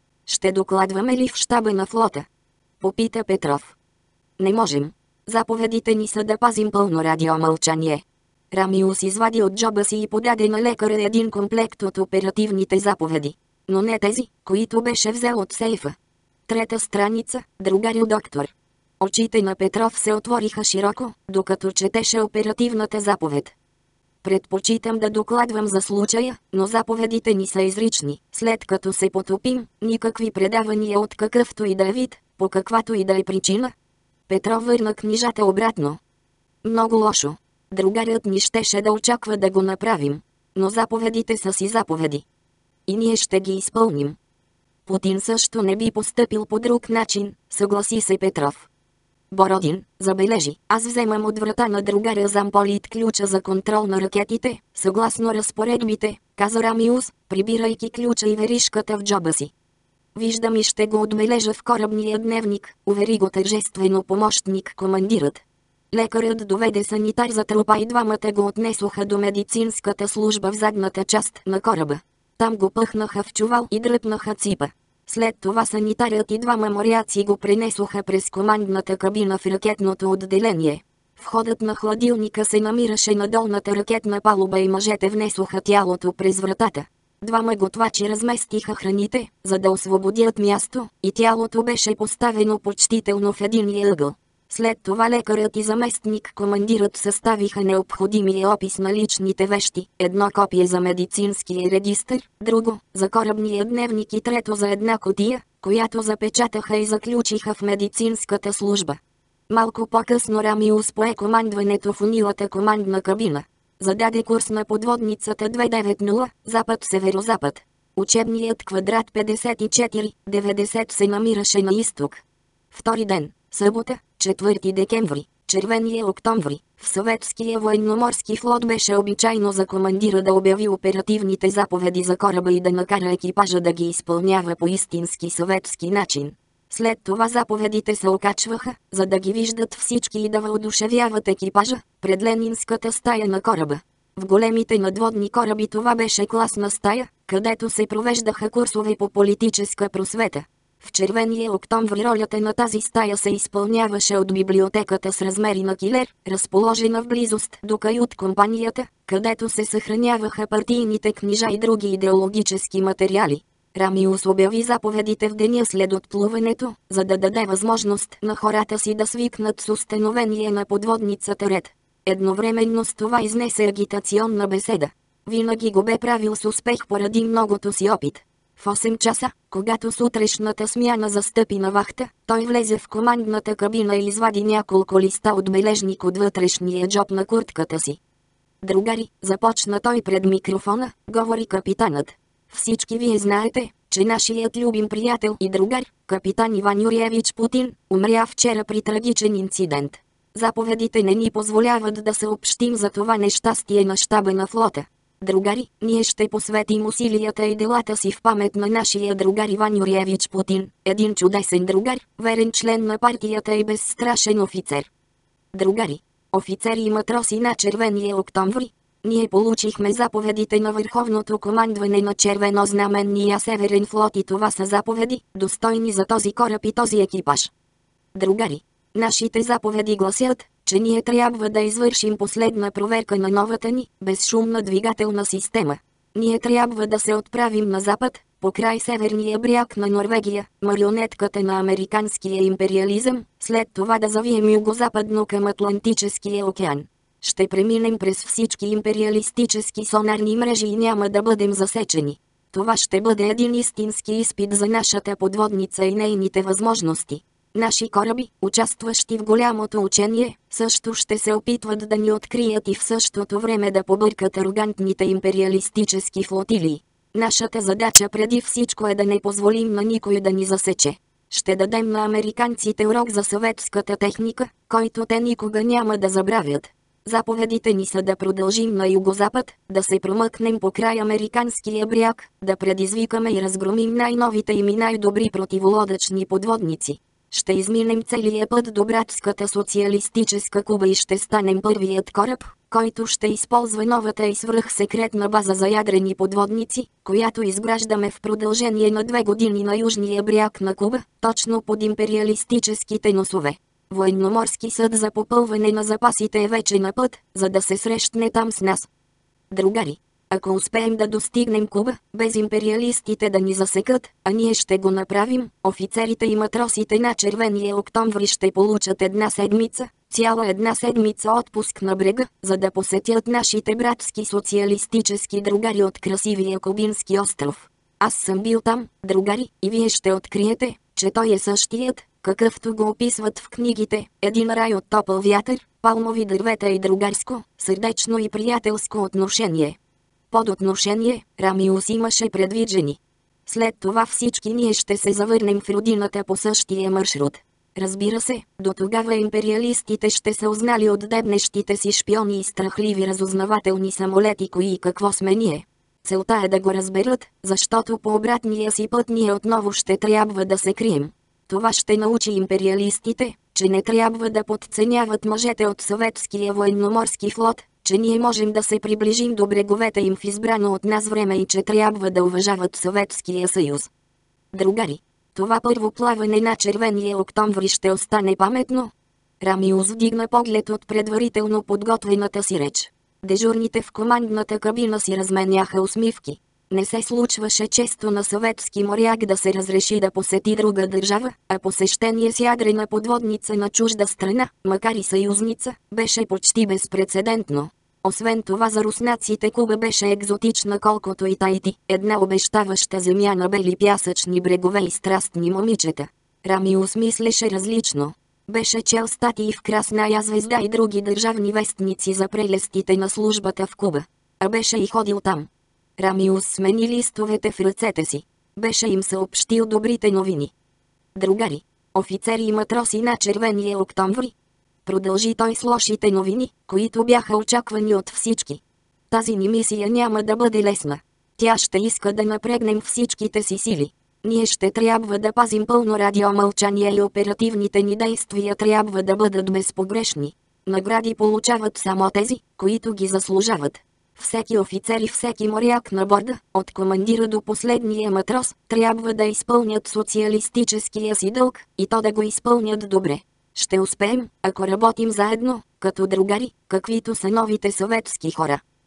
S1: Ще докладваме ли в щаба на флота? Попита Петров. Не можем. Заповедите ни са да пазим пълно радиомълчание. Рамиус извади от джоба си и подаде на лекаря един комплект от оперативните заповеди. Но не тези, които беше взел от сейфа. Трета страница, другарю доктор. Очите на Петров се отвориха широко, докато четеше оперативната заповед. Предпочитам да докладвам за случая, но заповедите ни са изрични. След като се потопим, никакви предавания от какъвто и да е вид, по каквато и да е причина. Петров върна книжата обратно. Много лошо. Другарят ни щеше да очаква да го направим. Но заповедите са си заповеди. И ние ще ги изпълним. Путин също не би постъпил по друг начин, съгласи се Петров. Бородин, забележи, аз вземам от врата на другаря замполит ключа за контрол на ракетите, съгласно разпоредбите, каза Рамиус, прибирайки ключа и веришката в джоба си. Виждам и ще го отбележа в корабния дневник, увери го тържествено помощник командирът. Лекарят доведе санитар за трупа и двамата го отнесоха до медицинската служба в задната част на кораба. Там го пъхнаха в чувал и дръпнаха ципа. След това санитарят и двама моряци го пренесоха през командната кабина в ракетното отделение. Входът на хладилника се намираше на долната ракетна палуба и мъжете внесоха тялото през вратата. Двама готвачи разместиха храните, за да освободят място, и тялото беше поставено почтително в единия ъгъл. След това лекарят и заместник командирът съставиха необходимия опис на личните вещи, едно копие за медицинския регистър, друго за корабния дневник и трето за една кутия, която запечатаха и заключиха в медицинската служба. Малко по-късно Рамиус пое командването в унилата командна кабина. Зададе курс на подводницата 290, запад-северозапад. Учебният квадрат 54-90 се намираше на изток. Втори ден, събота, 4 декември, червения октомври, в Съветския военноморски флот беше обичайно за командира да обяви оперативните заповеди за кораба и да накара екипажа да ги изпълнява по истински съветски начин. След това заповедите се окачваха, за да ги виждат всички и да въодушевяват екипажа, пред ленинската стая на кораба. В големите надводни кораби това беше класна стая, където се провеждаха курсове по политическа просвета. В червения октомври ролята на тази стая се изпълняваше от библиотеката с размери на килер, разположена в близост до кают-компанията, където се съхраняваха партийните книжа и други идеологически материали. Рамиус обяви заповедите в деня след отплуването, за да даде възможност на хората си да свикнат с установение на подводницата ред. Едновременно с това изнесе агитационна беседа. Винаги го бе правил с успех поради многото си опит. В 8 часа, когато сутрешната смяна застъпи на вахта, той влезе в командната кабина и извади няколко листа от бележник от вътрешния джоб на куртката си. Другари, започна той пред микрофона, говори капитанът. Всички вие знаете, че нашият любим приятел и другар, капитан Иван Юрьевич Путин, умря вчера при трагичен инцидент. Заповедите не ни позволяват да съобщим за това нещастие на щаба на флота. Другари, ние ще посветим усилията и делата си в памет на нашия другар Иван Юрьевич Путин, един чудесен другар, верен член на партията и безстрашен офицер. Другари, офицери и матроси на Червения октомври, ние получихме заповедите на Върховното командване на Червенознаменния Северен флот и това са заповеди, достойни за този кораб и този екипаж. Другари, нашите заповеди гласят, че ние трябва да извършим последна проверка на новата ни, безшумна двигателна система. Ние трябва да се отправим на запад, по край северния бряг на Норвегия, марионетката на американския империализъм, след това да завием югозападно към Атлантическия океан. Ще преминем през всички империалистически сонарни мрежи и няма да бъдем засечени. Това ще бъде един истински изпит за нашата подводница и нейните възможности. Наши кораби, участващи в голямото учение, също ще се опитват да ни открият и в същото време да побъркат арогантните империалистически флотилии. Нашата задача преди всичко е да не позволим на никой да ни засече. Ще дадем на американците урок за съветската техника, който те никога няма да забравят. Заповедите ни са да продължим на югозапад, да се промъкнем по край американския бряг, да предизвикаме и разгромим най-новите им и най-добри противолодъчни подводници. Ще изминем целия път до братската социалистическа Куба и ще станем първият кораб, който ще използва новата и свръхсекретна база за ядрени подводници, която изграждаме в продължение на 2 години на южния бряг на Куба, точно под империалистическите носове. Военноморски съд за попълване на запасите е вече на път, за да се срещне там с нас. Другари, ако успеем да достигнем Куба, без империалистите да ни засекат, а ние ще го направим, офицерите и матросите на Червения октомври ще получат цяла една седмица отпуск на брега, за да посетят нашите братски социалистически другари от красивия Кубински остров. Аз съм бил там, другари, и вие ще откриете, че той е същият, какъвто го описват в книгите, един рай от топъл вятър, палмови дървета и другарско, сърдечно и приятелско отношение. Под отношение, Рамиус имаше предвиджени. След това всички ние ще се завърнем в родината по същия маршрут. Разбира се, до тогава империалистите ще са узнали от дебнещите си шпиони и страхливи разузнавателни самолети кои и какво сме ние. Целта е да го разберат, защото по обратния си път ние отново ще трябва да се крием. Това ще научи империалистите, че не трябва да подценяват мъжете от съветския военноморски флот, че ние можем да се приближим до бреговете им в избрано от нас време и че трябва да уважават Съветския съюз. Другари, това първо плаване на Червения октомври ще остане паметно. Рамиус вдигна поглед от предварително подготвената си реч. Дежурните в командната кабина си разменяха усмивки. Не се случваше често на съветски моряк да се разреши да посети друга държава, а посещение с ядрена подводница на чужда страна, макар и съюзница, беше почти безпрецедентно. Освен това за руснаците Куба беше екзотична колкото и Таити, една обещаваща земя на бели пясъчни брегове и страстни момичета. Рамиус мислеше различно. Беше чел статии в Красная звезда и други държавни вестници за прелестите на службата в Куба. А беше и ходил там. Рамиус смени листовете в ръцете си. Беше им съобщил добрите новини. Другари, офицери и матроси на Червения октомври. Продължи той с лошите новини, които бяха очаквани от всички. Тази ни мисия няма да бъде лесна. Тя ще иска да напрегнем всичките си сили. Ние ще трябва да пазим пълно радиомълчание и оперативните ни действия трябва да бъдат безпогрешни. Награди получават само тези, които ги заслужават. Всеки офицер и всеки моряк на борда, от командира до последния матрос, трябва да изпълнят социалистическия си дълг, и то да го изпълнят добре. Ще успеем, ако работим заедно, като другари, каквито са новите съветски хора.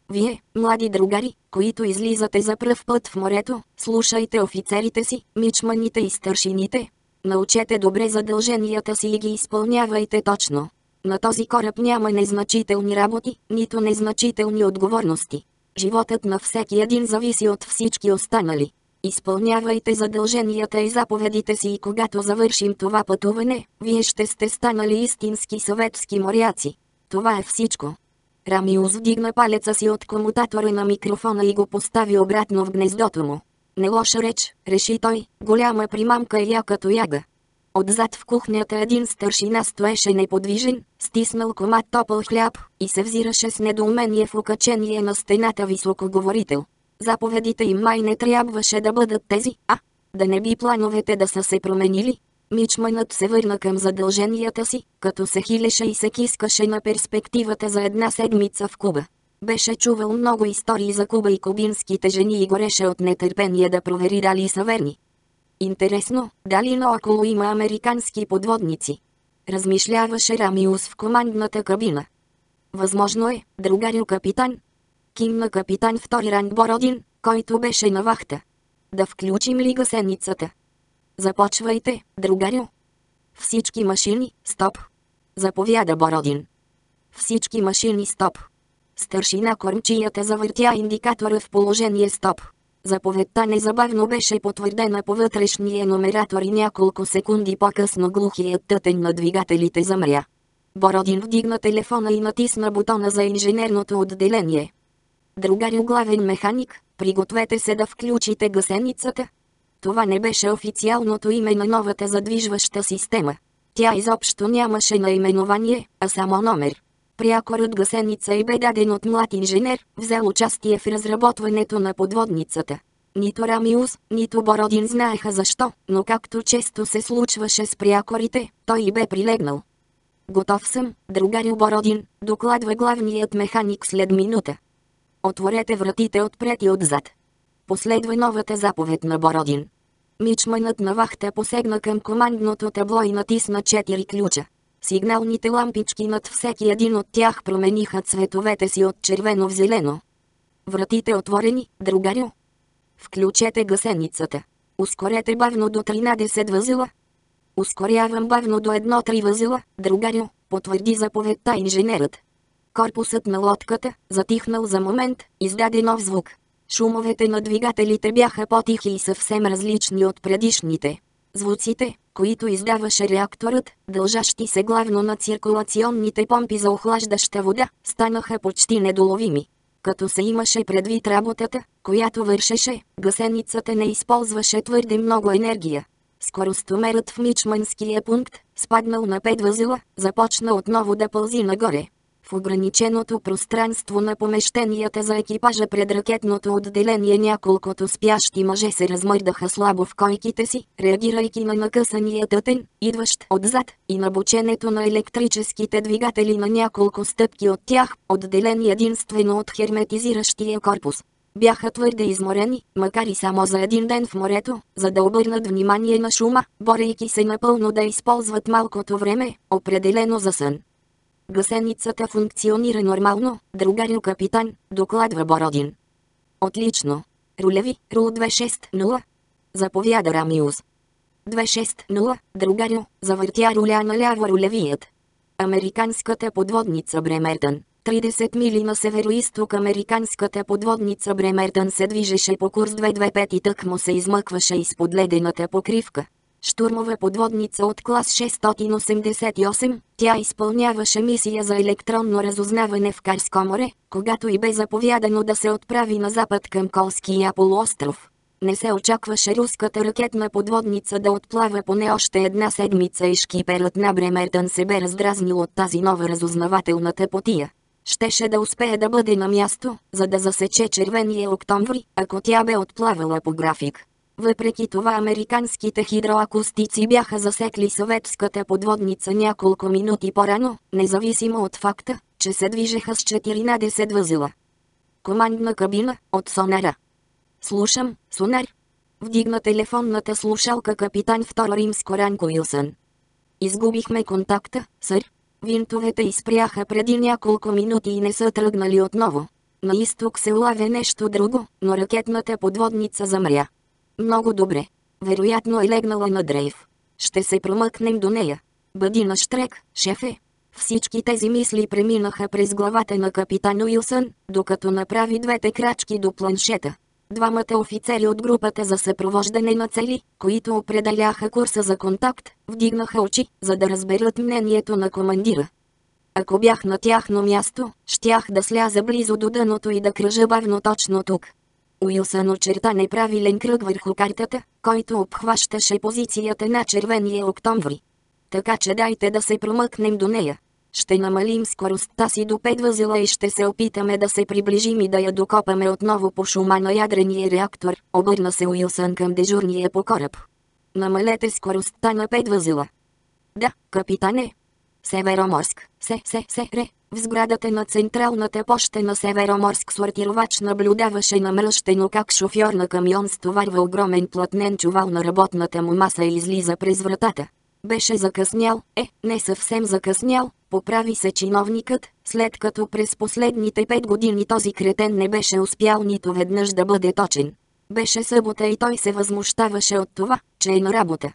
S1: Вие, млади другари, които излизате за пръв път в морето, слушайте офицерите си, мичманите и старшините. Научете добре задълженията си и ги изпълнявайте точно. На този кораб няма незначителни работи, нито незначителни отговорности. Животът на всеки един зависи от всички останали. Изпълнявайте задълженията и заповедите си и когато завършим това пътуване, вие ще сте станали истински съветски моряци. Това е всичко. Рамиус вдигна палеца си от комутатора на микрофона и го постави обратно в гнездото му. Не лоша реч, реши той, голяма примамка и я като яга. Отзад в кухнята един старшина стоеше неподвижен, стиснал комат топъл хляб и се взираше с недоумение в окачение на стената високоговорител. Заповедите им май не трябваше да бъдат тези, да не би плановете да са се променили. Мичманът се върна към задълженията си, като се хилеше и се кискаше на перспективата за една седмица в Куба. Беше чувал много истории за Куба и кубинските жени и гореше от нетърпение да провери дали са верни. Интересно, дали наоколо има американски подводници? Размишляваше Рамиус в командната кабина. Възможно е, другарю капитан. Кимна капитан втори ранг Бородин, който беше на вахта. Да включим ли гасеницата? Започвайте, другарю. Всички машини, стоп. Заповяда Бородин. Всички машини, стоп. Старшина кормчията завъртя индикатора в положение стоп. Заповедта незабавно беше потвърдена по вътрешния номератор и няколко секунди по-късно глухият тътен на двигателите замря. Бородин вдигна телефона и натисна бутона за инженерното отделение. Другарю главен механик, пригответе се да включите гасеницата. Това не беше официалното име на новата задвижваща система. Тя изобщо нямаше наименование, а само номер. Прякорът гасеница и бе даден от млад инженер, взел участие в разработването на подводницата. Нито Рамиус, нито Бородин знаеха защо, но както често се случваше с прякорите, той и бе прилегнал. Готов съм, другарю Бородин, докладва главният механик след минута. Отворете вратите отпред и отзад. Последва новата заповед на Бородин. Мичманът на вахта посегна към командното табло и натисна 4 ключа. Сигналните лампички над всеки един от тях промениха цветовете си от червено в зелено. Вратите отворени, другарю. Включете гасеницата. Ускорете бавно до 13 възела. Ускорявам бавно до 1-3 възела, другарю, потвърди заповедта инженерът. Корпусът на лодката, затихнал за момент, издаде нов звук. Шумовете на двигателите бяха по-тихи и съвсем различни от предишните. Звуците, които издаваше реакторът, дължащи се главно на циркулационните помпи за охлаждаща вода, станаха почти недоловими. Като се имаше предвид работата, която вършеше, гасеницата не използваше твърде много енергия. Скоростомерът в мичманския пункт, спаднал на 5 възела, започна отново да пълзи нагоре. В ограниченото пространство на помещенията за екипажа пред ракетното отделение няколкото спящи мъже се размърдаха слабо в койките си, реагирайки на накъсания тътен, идващ отзад, и на бученето на електрическите двигатели на няколко стъпки от тях, отделени единствено от херметизиращия корпус. Бяха твърде изморени, макар и само за един ден в морето, за да обърнат внимание на шума, борейки се напълно да използват малкото време, определено за сън. Гасеницата функционира нормално, другарю капитан, докладва Бородин. Отлично. Рулеви, рул 260. Заповяда Рамиус. 260, другарю, завъртя руля наляво рулевият. Американската подводница Бремертън. 30 мили на североизток американската подводница Бремертън се движеше по курс 225 и тъкмо се измъкваше изпод ледената покривка. Штурмова подводница от клас 688, тя изпълняваше мисия за електронно разузнаване в Карско море, когато и бе заповядано да се отправи на запад към Колския полуостров. Не се очакваше руската ракетна подводница да отплава поне още една седмица и шкиперът на Бремертън се бе раздразнил от тази нова разузнавателна тъпотия. Щеше да успее да бъде на място, за да засече червения октомври, ако тя бе отплавала по график. Въпреки това американските хидроакустици бяха засекли съветската подводница няколко минути по-рано, независимо от факта, че се движеха с 14 възела. Командна кабина, от сонара. Слушам, сонар. Вдигна телефонната слушалка капитан второ римско Ранко Уилсън. Изгубихме контакта, сър. Винтовете изпряха преди няколко минути и не са тръгнали отново. На изток се улавя нещо друго, но ракетната подводница замря. Много добре. Вероятно е легнала на дрейф. Ще се промъкнем до нея. Бъди наштрек, шефе. Всички тези мисли преминаха през главата на капитан Уилсън, докато направи двете крачки до планшета. Двамата офицери от групата за съпровождане на цели, които определяха курса за контакт, вдигнаха очи, за да разберат мнението на командира. Ако бях на тяхно място, щях да сляза близо до дъното и да кръжа бавно точно тук. Уилсън очерта неправилен кръг върху картата, който обхващаше позицията на червения октомври. Така че дайте да се промъкнем до нея. Ще намалим скоростта си до 5 възела и ще се опитаме да се приближим и да я докопаме отново по шума на ядрения реактор, обърна се Уилсън към дежурния по кораб. Намалете скоростта на 5 възела. Да, капитане. Североморск, СССР. В сградата на централната поща на Североморск сортировач наблюдаваше намръщено как шофьор на камион стоварва огромен плътнен чувал на работната му маса и излиза през вратата. Беше закъснял, не съвсем закъснял, поправи се чиновникът, след като през последните 5 години този кретен не беше успял нито веднъж да бъде точен. Беше събота и той се възмущаваше от това, че е на работа.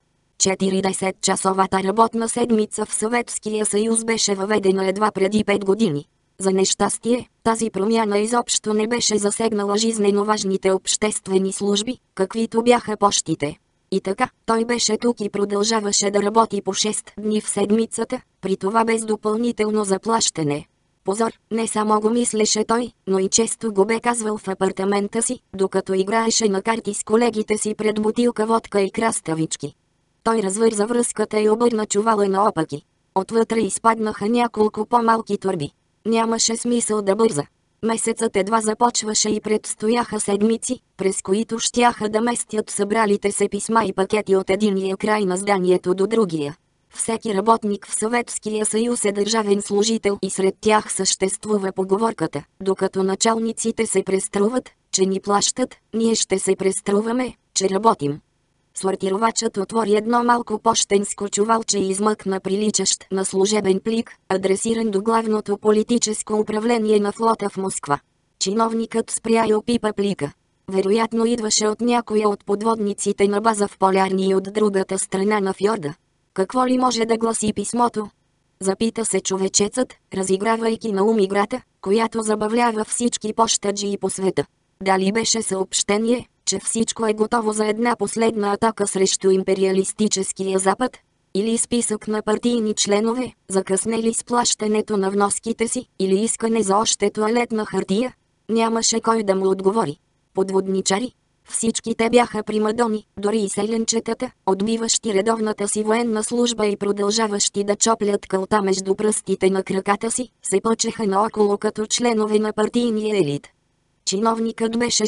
S1: 40-часовата работна седмица в Съветския съюз беше въведена едва преди 5 години. За нещастие, тази промяна изобщо не беше засегнала жизнено важните обществени служби, каквито бяха пощите. И така, той беше тук и продължаваше да работи по 6 дни в седмицата, при това без допълнително заплащане. Позор, не само го мислеше той, но и често го бе казвал в апартамента си, докато играеше на карти с колегите си пред бутилка водка и краставички. Той развърза връзката и обърна чувала наопаки. Отвътре изпаднаха няколко по-малки торби. Нямаше смисъл да бърза. Месецът едва започваше и предстояха седмици, през които щяха да местят събралите се писма и пакети от единия край на зданието до другия. Всеки работник в Съветския съюз е държавен служител и сред тях съществува поговорката: докато началниците се преструват, че ни плащат, ние ще се преструваме, че работим. Сортировачът отвори едно малко пощенско чувалче и измъкна приличащ на служебен плик, адресиран до главното политическо управление на флота в Москва. Чиновникът спря и опипа плика. Вероятно идваше от някоя от подводниците на база в Полярни и от другата страна на фьорда. Какво ли може да гласи писмото? Запита се човечецът, разигравайки на ум играта, която забавлява всички пощаджии по света. Дали беше съобщение, че всичко е готово за една последна атака срещу империалистическия Запад? Или списък на партийни членове, закъснели с плащането на вноските си, или искане за още тоалетна хартия? Нямаше кой да му отговори. Подводничари? Всички те бяха примадони, дори и селенчетата, отбиващи редовната си военна служба и продължаващи да чоплят кълта между пръстите на краката си, се пъчеха наоколо като членове на партийния елит. Чиновникът беше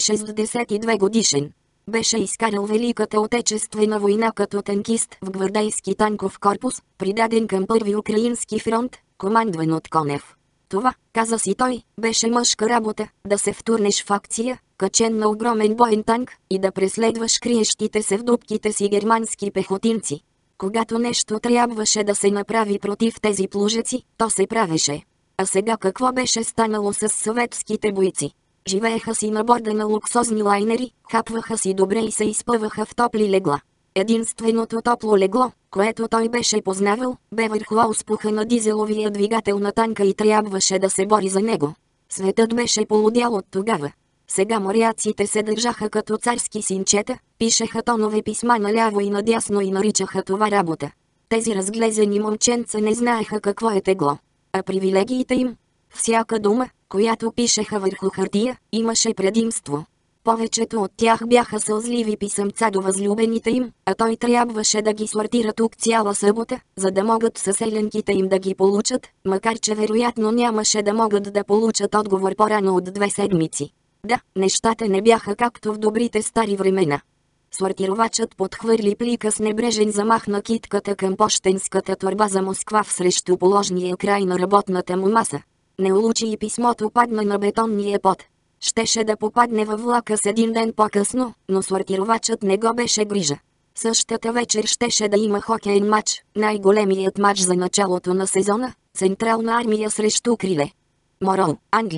S1: 62 годишен. Беше изкарал Великата отечествена война като танкист в гвардейски танков корпус, придаден към Първи украински фронт, командван от Конев. Това, каза си той, беше мъжка работа, да се втурнеш в акция, качен на огромен боен танк, и да преследваш криещите се в дупките си германски пехотинци. Когато нещо трябваше да се направи против тези плужеци, то се правеше. А сега какво беше станало с съветските бойци? Живееха си на борда на луксозни лайнери, хапваха си добре и се изпъваха в топли легла. Единственото топло легло, което той беше познавал, бе върху ауспуха на дизеловия двигател на танка и трябваше да се бори за него. Светът беше полудял от тогава. Сега моряците се държаха като царски синчета, пишеха тонове писма наляво и надясно и наричаха това работа. Тези разглезени момченца не знаеха какво е тегло. А привилегиите им? Всяка дума, която пишеха върху хартия, имаше предимство. Повечето от тях бяха сълзливи писъмца до възлюбените им, а той трябваше да ги сортира тук цяла събота, за да могат съселенките им да ги получат, макар че вероятно нямаше да могат да получат отговор по-рано от 2 седмици. Да, нещата не бяха както в добрите стари времена. Сортировачът подхвърли плика с небрежен замах на китката към пощенската торба за Москва в срещу положния край на работната му маса. Не улучи и писмото падна на бетонния пот. Щеше да попадне във влака с един ден по-късно, но сортировачът не го беше грижа. Същата вечер щеше да има хокейен матч, най-големият матч за началото на сезона, Централна армия срещу Криле. Морол, Англия.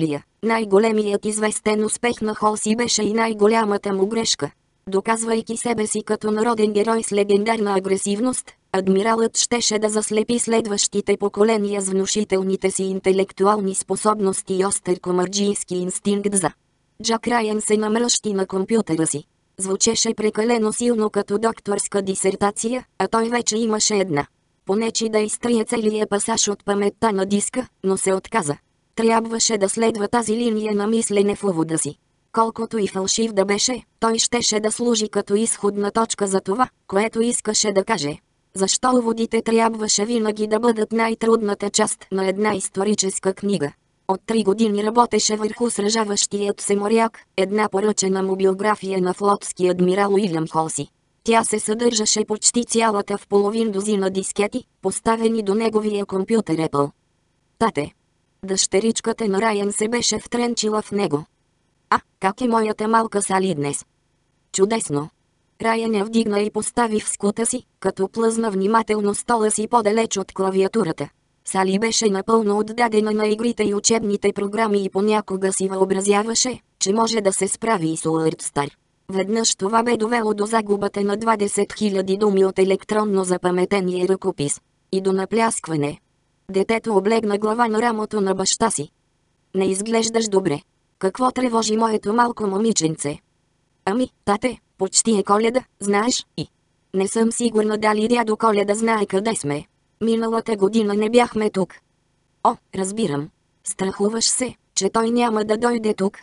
S1: Най-големият известен успех на Холси беше и най-голямата му грешка. Доказвайки себе си като народен герой с легендарна агресивност, адмиралът щеше да заслепи следващите поколения с внушителните си интелектуални способности и остър комарджийски инстинкт за. Джак Райан се намръщи на компютъра си. Звучеше прекалено силно като докторска дисертация, а той вече имаше една. Понечи да изтрие целия пасаж от паметта на диска, но се отказа. Трябваше да следва тази линия на мислене в увода си. Колкото и фалшив да беше, той щеше да служи като изходна точка за това, което искаше да каже. Защо уводите трябваше винаги да бъдат най-трудната част на една историческа книга? От 3 години работеше върху Сражаващият се моряк, една поръчена му биография на флотски адмирал Уилям Холси. Тя се съдържаше почти цялата в половин дузина дискети, поставени до неговия компютър Apple. Тате. Дъщеричката на Райан се беше втренчила в него. Как е моята малка Сали днес? Чудесно. Райан я вдигна и постави в скута си, като плъзна внимателно стола си по-далеч от клавиатурата. Сали беше напълно отдадена на игрите и учебните програми и понякога си въобразяваше, че може да се справи и с Уърдстар. Веднъж това бе довело до загубата на 20 000 думи от електронно запаметения ръкопис. И до напляскване. Детето облегна глава на рамото на баща си. Не изглеждаш добре. Какво тревожи моето малко момиченце? Тате, почти е Коледа, знаеш, и... Не съм сигурна дали дядо Коледа знае къде сме. Миналата година не бяхме тук. Разбирам. Страхуваш се, че той няма да дойде тук?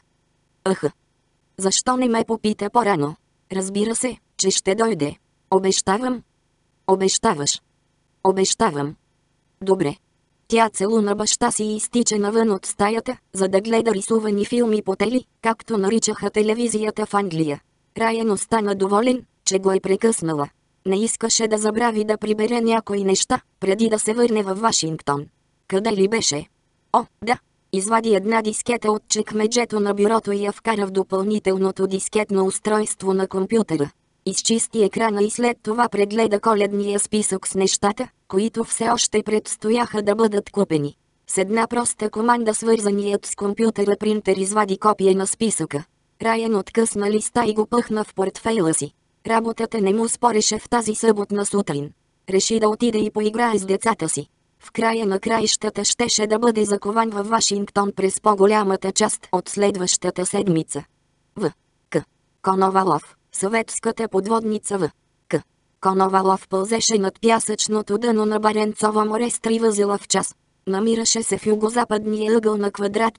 S1: Защо не ме попита по-рано? Разбира се, че ще дойде. Обещавам. Обещаваш. Обещавам. Добре. Тя целуна баща си и изтича навън от стаята, за да гледа рисувани филми по тели, както наричаха телевизията в Англия. Райан остана доволен, че го е прекъснала. Не искаше да забрави да прибере някои неща, преди да се върне във Вашингтон. Къде ли беше? Да. Извади една дискета от чекмеджето на бюрото и я вкара в допълнителното дискетно устройство на компютъра. Изчисти екрана и след това прегледа коледния списък с нещата, които все още предстояха да бъдат купени. С една проста команда свързаният с компютъра принтер извади копие на списъка. Райан откъсна листа и го пъхна в портфейла си. Работата не му спореше в тази съботна сутрин. Реши да отиде и поиграе с децата си. В края на краищата щеше да бъде закован във Вашингтон през по-голямата част от следващата седмица. Коновалов, съветската подводница В.К. Коновалов пълзеше над пясъчното дъно на Баренцово море с 3 възела в час. Намираше се в югозападния ъгъл на квадрат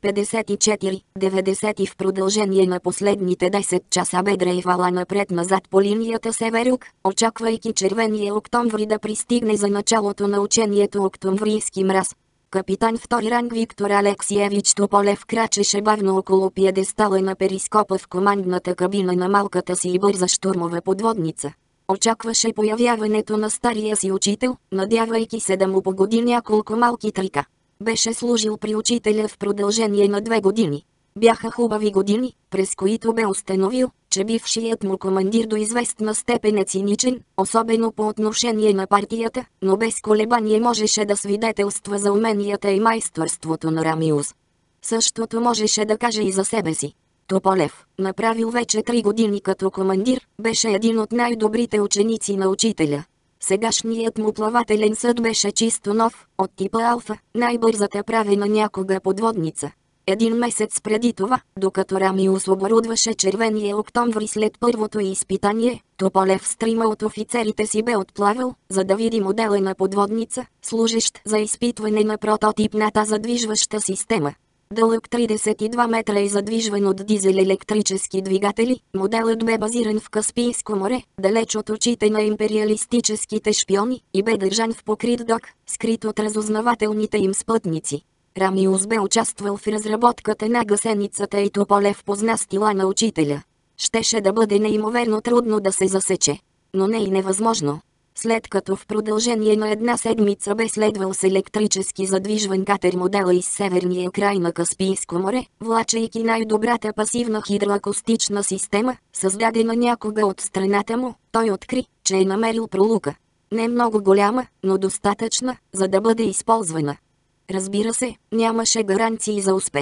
S1: 54-90 и в продължение на последните 10 часа бе дрейфала напред-назад по линията север-юг, очаквайки червения октомври да пристигне за началото на учението Октомврийски мраз. Капитан втори ранг Виктор Алексиевич Тополев крачеше бавно около пиедестала на перископа в командната кабина на малката си и бърза щурмова подводница. Очакваше появяването на стария си учител, надявайки се да му погоди няколко малки трика. Беше служил при учителя в продължение на 2 години. Бяха хубави години, през които бе установил, че бившият му командир до известна степен е циничен, особено по отношение на партията, но без колебание можеше да свидетелства за уменията и майстърството на Рамиус. Същото можеше да каже и за себе си. Тополев, направил вече 3 години като командир, беше един от най-добрите ученици на учителя. Сегашният му плавателен съд беше чисто нов, от типа Алфа, най-бързата правена някога подводница. 1 месец преди това, докато Рамиус оборудваше червения октомври след първото изпитание, Тополев с 3 от офицерите си бе отплавал, за да види модела на подводница, служещ за изпитване на прототипната задвижваща система. Дълъг 32 метра и задвижван от дизел-електрически двигатели, моделът бе базиран в Каспийско море, далеч от очите на империалистическите шпиони, и бе държан в покрит док, скрит от разузнавателните им спътници. Рамиус бе участвал в разработката на гасеницата и Тополев позна стила на учителя. Щеше да бъде неимоверно трудно да се засече, но не и невъзможно. След като в продължение на 1 седмица бе следвал с електрически задвижван катер модела из северния край на Каспийско море, влачайки най-добрата пасивна хидроакустична система, създадена някога от страната му, той откри, че е намерил пролука. Не много голяма, но достатъчна, за да бъде използвана. Разбира се, нямаше гаранции за успех.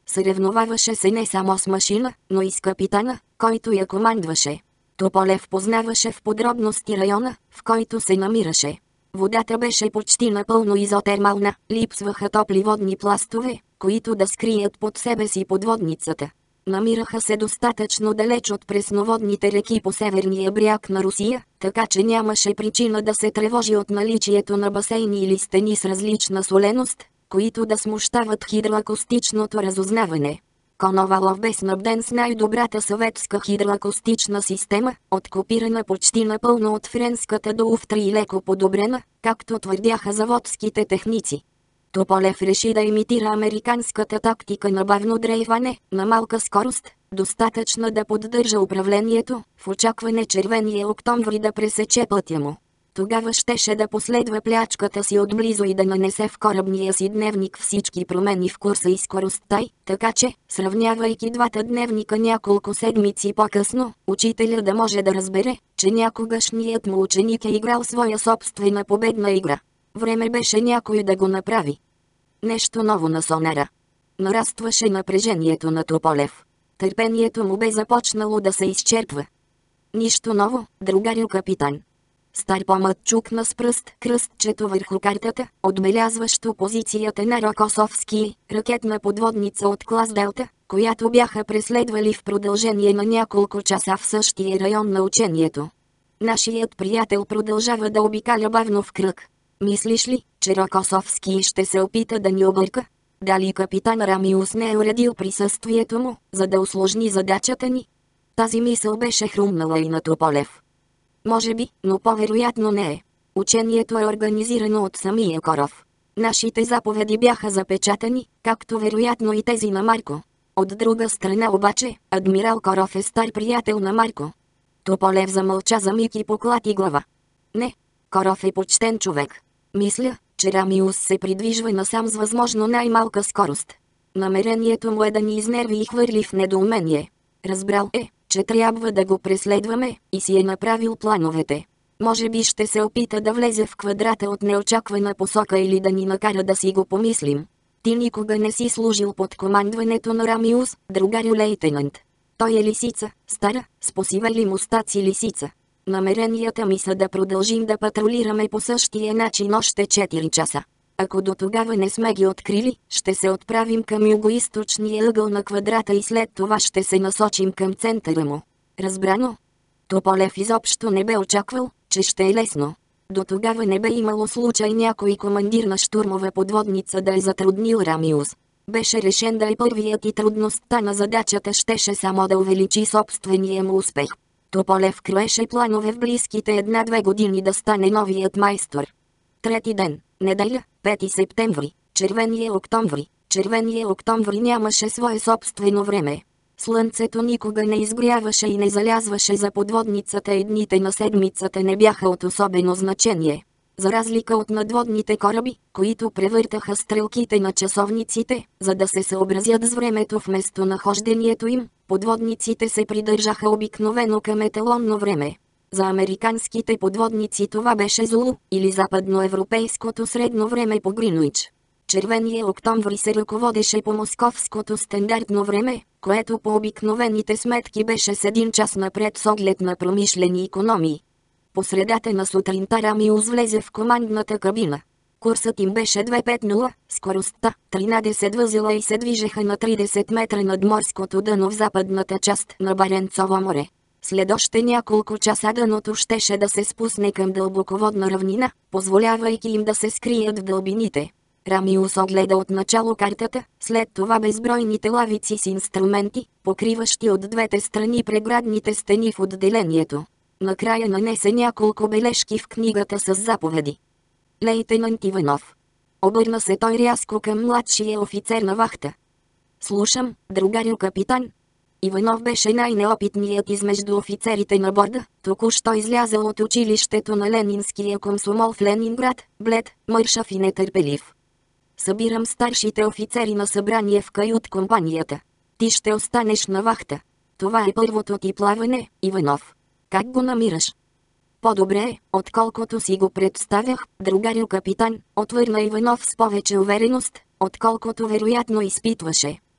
S1: Съревноваваше се не само с машина, но и с капитана, който я командваше. Тополев познаваше в подробности района, в който се намираше. Водата беше почти напълно изотермална, липсваха топли водни пластове, които да скрият под себе си подводницата. Намираха се достатъчно далеч от пресноводните реки по северния бряг на Русия, така че нямаше причина да се тревожи от наличието на басейни или стени с различна соленост, които да смущават хидроакустичното разузнаване. Коновалов бе снабден с най-добрата съветска хидроакустична система, откопирана почти напълно от френската до Уфтри и леко подобрена, както твърдяха заводските техници. Тополев реши да имитира американската тактика на бавно дрейфане, на малка скорост, достатъчна да поддържа управлението, в очакване червения октомври да пресече пътя му. Тогава щеше да последва плячката си отблизо и да нанесе в корабния си дневник всички промени в курса и скоростта й, така че, сравнявайки двата дневника няколко седмици по-късно, учителя да може да разбере, че някогашният му ученик е играл своя собствена победна игра. Време беше някой да го направи. Нещо ново на сонара. Нарастваше напрежението на Тополев. Търпението му бе започнало да се изчерпва. Нищо ново, другарю капитан. Стар помът чукна с пръст кръстчето върху картата, отбелязващо позицията на Рокосовски, ракетна подводница от клас Делта, която бяха преследвали в продължение на няколко часа в същия район на учението. Нашият приятел продължава да обикаля бавно в кръг. Мислиш ли, че Рокосовски ще се опита да ни обърка? Дали капитан Рамиус не е уредил присъствието му, за да усложни задачата ни? Тази мисъл беше хрумнала и на Тополев. Може би, но по-вероятно не е. Учението е организирано от самия Коров. Нашите заповеди бяха запечатани, както вероятно и тези на Марко. От друга страна обаче, адмирал Коров е стар приятел на Марко. Тополев замълча за миг и поклати глава. Не, Коров е почтен човек. Мисля, че Рамиус се придвижва насам с възможно най-малка скорост. Намерението му е да ни изнерви и хвърли в недоумение. Разбрал е, че трябва да го преследваме, и си е направил плановете. Може би ще се опита да влезе в квадрата от неочаквана посока или да ни накара да си го помислим. Ти никога не си служил под командването на Рамиус, другарю лейтенант. Той е лисица, стара, с посивели мустаци лисица. Намеренията ми са да продължим да патрулираме по същия начин още 4 часа. Ако до тогава не сме ги открили, ще се отправим към югоизточния ъгъл на квадрата и след това ще се насочим към центъра му. Разбрано? Тополев изобщо не бе очаквал, че ще е лесно. До тогава не бе имало случай някой командир на щурмова подводница да е затруднил Рамиус. Беше решен да е първият и трудността на задачата щеше само да увеличи собствения му успех. Тополев кроеше планове в близките 1-2 години да стане новият майстор. Трети ден, неделя, 5 септември, червения октомври. Червения октомври нямаше свое собствено време. Слънцето никога не изгряваше и не залязваше за подводницата и дните на седмицата не бяха от особено значение. За разлика от надводните кораби, които превъртаха стрелките на часовниците, за да се съобразят с времето в местонахождението им, подводниците се придържаха обикновено към еталонно време. За американските подводници това беше Зулу, или западноевропейското средно време по Гринуич. Червения октомври се ръководеше по московското стандартно време, което по обикновените сметки беше с 1 час напред с оглед на промишлени икономии. По средата на сутринта Рамиус влезе в командната кабина. Курсът им беше 250, скоростта 13 възела и се движеха на 30 метра над морското дъно в западната част на Баренцово море. След още няколко часа дъното щеше да се спусне към дълбоководна равнина, позволявайки им да се скрият в дълбините. Рамиус огледа отначало картата, след това безбройните лавици с инструменти, покриващи от двете страни преградните стени в отделението. Накрая нанесе няколко бележки в книгата с заповеди. Лейтенант Иванов. Обърна се той рязко към младшия офицер на вахта. Слушам, другарю капитан. Иванов беше най-неопитният измежду офицерите на борда, току-що излязъл от училището на Ленинския комсомол в Ленинград, блед, мършав и нетърпелив. Събирам старшите офицери на събрание в кают-компанията. Ти ще останеш на вахта. Това е първото ти плаване, Иванов. Как го намираш? По-добре е, отколкото си го представях, другарю капитан, отвърна Иванов с повече увереност, отколкото вероятно изпитваше.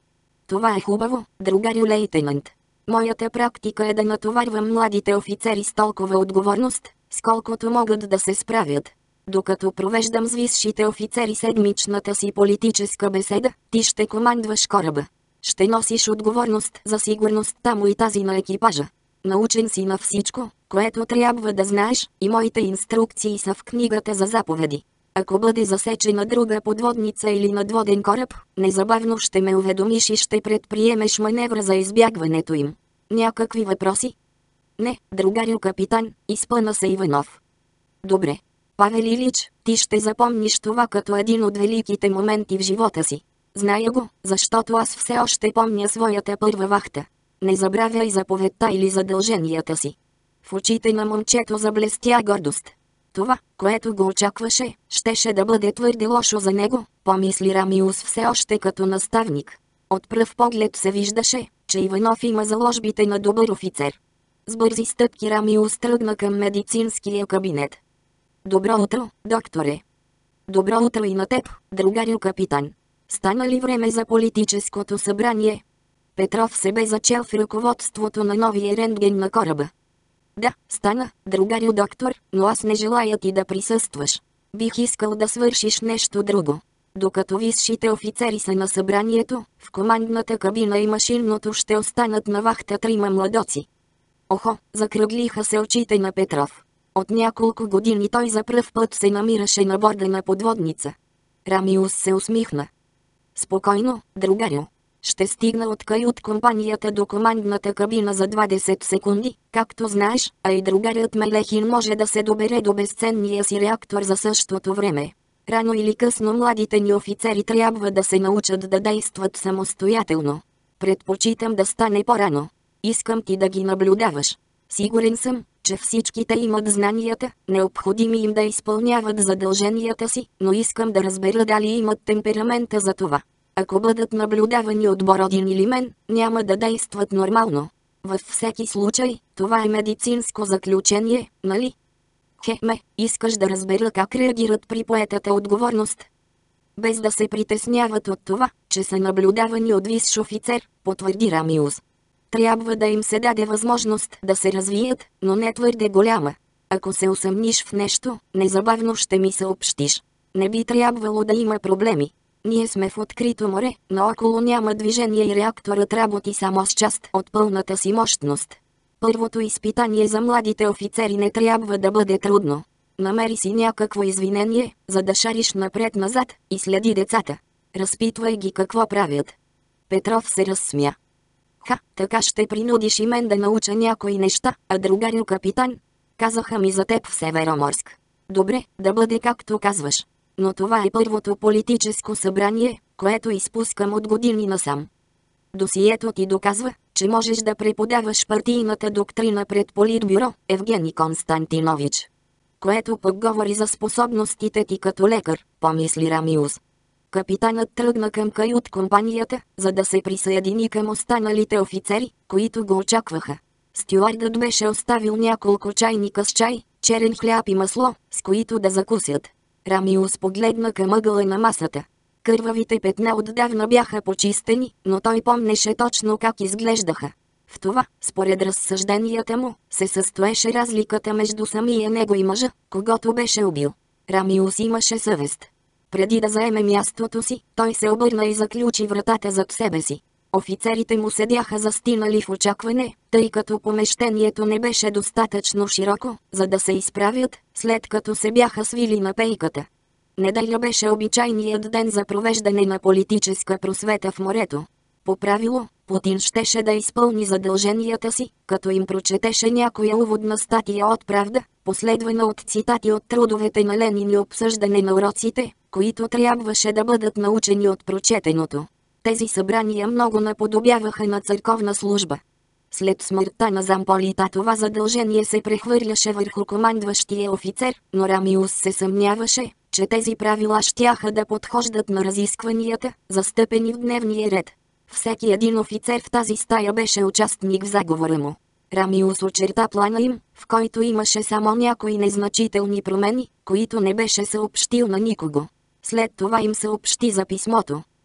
S1: Това е хубаво, другарю лейтенант. Моята практика е да натоварвам младите офицери с толкова отговорност, с колкото могат да се справят. Докато провеждам с висшите офицери седмичната си политическа беседа, ти ще командваш кораба. Ще носиш отговорност за сигурността му и тази на екипажа. Научен си на всичко, което трябва да знаеш, и моите инструкции са в книгата за заповеди. Ако бъде засечена друга подводница или надводен кораб, незабавно ще ме уведомиш и ще предприемеш маневра за избягването им. Някакви въпроси? Не, другарю капитан, изпъна се Иванов. Добре. Павел Илич, ти ще запомниш това като един от великите моменти в живота си. Зная го, защото аз все още помня своята първа вахта. Не забравяй заповедта или задълженията си. В очите на момчето заблестя гордост. Това, което го очакваше, щеше да бъде твърде лошо за него, помисли Рамиус все още като наставник. От пръв поглед се виждаше, че Иванов има заложбите на добър офицер. С бързи стъпки Рамиус тръгна към медицинския кабинет. Добро утро, докторе. Добро утро и на теб, другарю капитан. Стана ли време за политическото събрание? Петров се бе зачел в ръководството на новия рентген на кораба. Да, стана, другарю доктор, но аз не желая ти да присъстваш. Бих искал да свършиш нещо друго. Докато висшите офицери са на събранието, в командната кабина и машинното ще останат на вахта трима младоци. Охо, закръглиха се очите на Петров. От няколко години той за пръв път се намираше на борда на подводница. Рамиус се усмихна. Спокойно, другарю. Ще стигна от кают-компанията до командната кабина за 20 секунди, както знаеш, а и другарят Мелехин може да се добере до безценния си реактор за същото време. Рано или късно младите ни офицери трябва да се научат да действат самостоятелно. Предпочитам да стане по-рано. Искам ти да ги наблюдаваш. Сигурен съм, че всичките имат знанията, необходими им да изпълняват задълженията си, но искам да разбера дали имат темперамента за това. Ако бъдат наблюдавани от Бородин или мен, няма да действат нормално. Във всеки случай, това е медицинско заключение, нали? Хеме, искаш да разбера как реагират при поетата отговорност? Без да се притесняват от това, че са наблюдавани от висш офицер, потвърди Рамиус. Трябва да им се даде възможност да се развият, но не твърде голяма. Ако се усъмниш в нещо, незабавно ще ми съобщиш. Не би трябвало да има проблеми. Ние сме в открито море, но около няма движение и реакторът работи само с част от пълната си мощност. Първото изпитание за младите офицери не трябва да бъде трудно. Намери си някакво извинение, за да шариш напред-назад, и следи децата. Разпитвай ги какво правят. Петров се разсмя. Така ще принудиш и мен да науча някои неща, а другарю капитан? Казаха ми за теб в Североморск. Добре, да бъде както казваш. Но това е първото политическо събрание, което изпускам от години насам. Досието ти доказва, че можеш да преподаваш партийната доктрина пред Политбюро, Евгений Константинович. Което пък говори за способностите ти като лекар, помисли Рамиус. Капитанът тръгна към кают-компанията, за да се присъедини към останалите офицери, които го очакваха. Стюардът беше оставил няколко чайника с чай, черен хляб и масло, с които да закусят. Рамиус погледна към ъгъла на масата. Кървавите петна отдавна бяха почистени, но той помнеше точно как изглеждаха. В това, според разсъжденията му, се състоеше разликата между самия него и мъжа, когото беше убил. Рамиус имаше съвест. Преди да заеме мястото си, той се обърна и заключи вратата зад себе си. Офицерите му седяха застинали в очакване, тъй като помещението не беше достатъчно широко, за да се изправят, след като се бяха свили на пейката. Неделя беше обичайният ден за провеждане на политическа просвета в морето. По правило, Путин щеше да изпълни задълженията си, като им прочетеше някоя уводна статия от Правда, последвана от цитати от трудовете на Ленин и обсъждане на уроците, които трябваше да бъдат научени от прочетеното. Тези събрания много наподобяваха на църковна служба. След смъртта на замполита това задължение се прехвърляше върху командващия офицер, но Рамиус се съмняваше, че тези правила щяха да подхождат на разискванията, застъпени в дневния ред. Всеки един офицер в тази стая беше участник в заговора му. Рамиус очерта плана им, в който имаше само някои незначителни промени, които не беше съобщил на никого. След това им съобщи за писмото.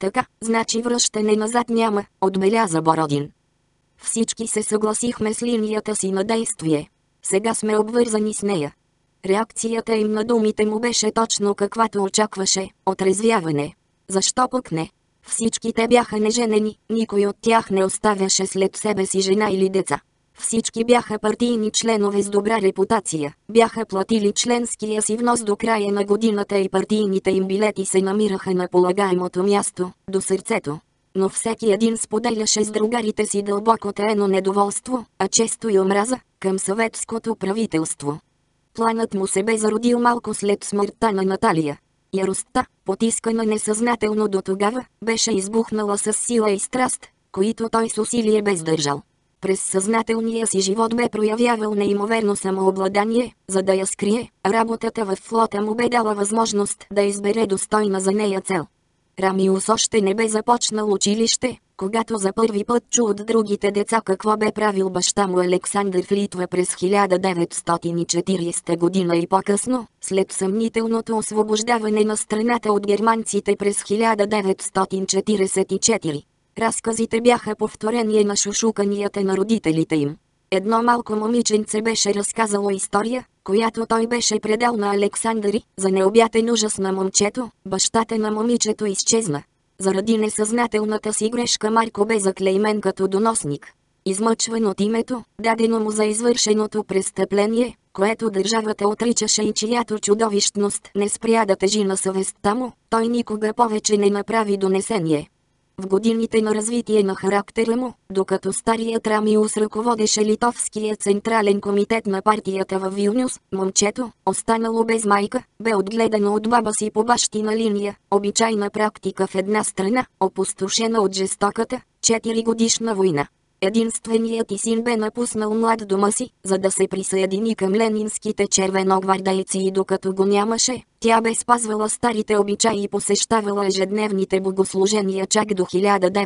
S1: Така, значи връщане назад няма, отбеляза Бородин. Всички се съгласихме с линията си на действие. Сега сме обвързани с нея. Реакцията им на думите му беше точно каквато очакваше – отрезвяване. Защо пък не? Всички те бяха неженени, никой от тях не оставяше след себе си жена или деца. Всички бяха партийни членове с добра репутация, бяха платили членския си внос до края на годината и партийните им билети се намираха на полагаемото място, до сърцето. Но всеки един споделяше с другарите си дълбоко таено недоволство, а често и омраза, към съветското правителство. Планът му се бе зародил малко след смъртта на Наталия. Яростта, потискана несъзнателно до тогава, беше избухнала с сила и страст, които той с усилие бе сдържал. През съзнателния си живот бе проявявал неимоверно самообладание, за да я скрие, а работата във флота му бе дала възможност да избере достойна за нея цел. Рамиус още не бе започнал училище, когато за първи път чу от другите деца какво бе правил баща му Александър в Литва през 1940 година и по-късно, след съмнителното освобождаване на страната от германците през 1944. Разказите бяха повторение на шушуканията на родителите им. Едно малко момиченце беше разказало история, която той беше предал на Александъри, за необятен ужас на момчето, бащата на момичето изчезна. Заради несъзнателната си грешка Марко бе заклеймен като доносник. Измъчван от името, дадено му за извършеното престъпление, което държавата отричаше и чиято чудовищност не спря да тежи на съвестта му, той никога повече не направи донесение. В годините на развитие на характера му, докато старият Рамиус ръководеше Литовския централен комитет на партията във Вилнюс, момчето, останало без майка, бе отгледано от баба си по бащина линия, обичайна практика в една страна, опустошена от жестоката, 4-годишна война. Единственият и син бе напуснал млад дома си, за да се присъедини към ленинските червеногвардейци и докато го нямаше, тя бе спазвала старите обичаи и посещавала ежедневните богослужения чак до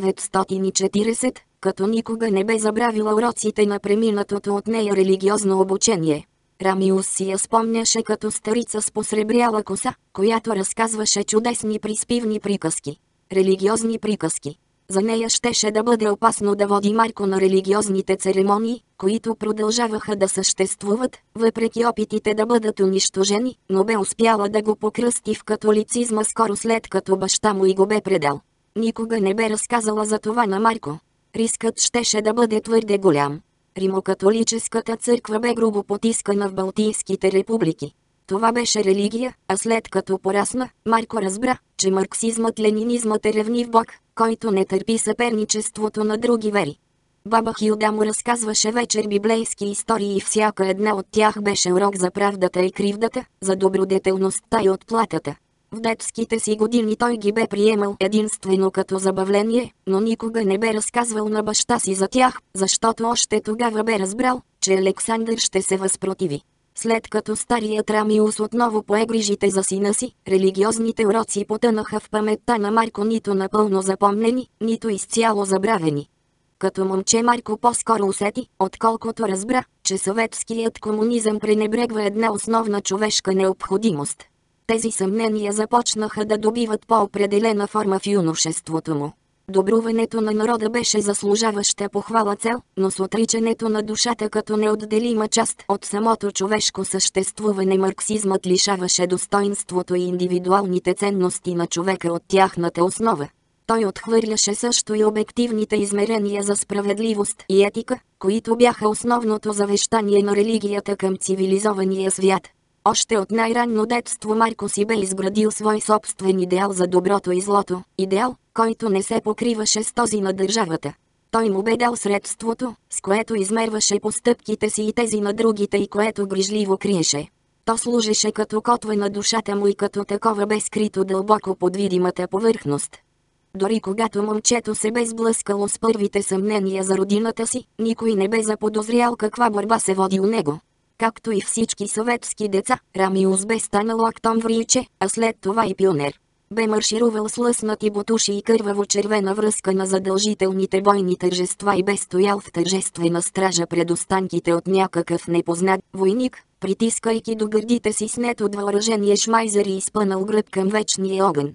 S1: 1940, като никога не бе забравила уроците на преминатото от нея религиозно обучение. Рамиус си я спомняше като старица с посребряла коса, която разказваше чудесни приспивни приказки. Религиозни приказки. За нея щеше да бъде опасно да води Марко на религиозните церемонии, които продължаваха да съществуват, въпреки опитите да бъдат унищожени, но бе успяла да го покръсти в католицизма скоро след като баща му и го бе предал. Никога не бе разказала за това на Марко. Рискът щеше да бъде твърде голям. Римокатолическата църква бе грубо потискана в Балтийските републики. Това беше религия, а след като порасна, Марко разбра, че марксизмът-ленинизмът е ревнив бог, който не търпи съперничеството на други вери. Баба Хилда му разказваше вечер библейски истории и всяка една от тях беше урок за правдата и кривдата, за добродетелността и отплатата. В детските си години той ги бе приемал единствено като забавление, но никога не бе разказвал на баща си за тях, защото още тогава бе разбрал, че Александър ще се възпротиви. След като старият Рамиус отново пое грижите за сина си, религиозните уроци потънаха в паметта на Марко нито напълно запомнени, нито изцяло забравени. Като момче Марко по-скоро усети, отколкото разбра, че съветският комунизъм пренебрегва една основна човешка необходимост. Тези съмнения започнаха да добиват по-определена форма в юношеството му. Добруването на народа беше заслужаваща похвала цел, но с отричането на душата като неотделима част от самото човешко съществуване марксизмът лишаваше достоинството и индивидуалните ценности на човека от тяхната основа. Той отхвърляше също и обективните измерения за справедливост и етика, които бяха основното завещание на религията към цивилизования свят. Още от най-ранно детство Марко си бе изградил свой собствен идеал за доброто и злото, идеал, който не се покриваше с този на държавата. Той му бе дал средството, с което измерваше постъпките си и тези на другите и което грижливо криеше. То служеше като котва на душата му и като такова бе скрито дълбоко под видимата повърхност. Дори когато момчето се бе сблъскало с първите съмнения за родината си, никой не бе заподозрял каква борба се води у него. Както и всички съветски деца, Рамиус бе станал октомврийче, а след това и пионер. Бе марширувал с лъснати бутуши и кърваво-червена връзка на задължителните бойни тържества и бе стоял в тържествена стража пред останките от някакъв непознат войник, притискайки до гърдите си снет от въоръжение шмайзер и изпънал гръб към вечния огън.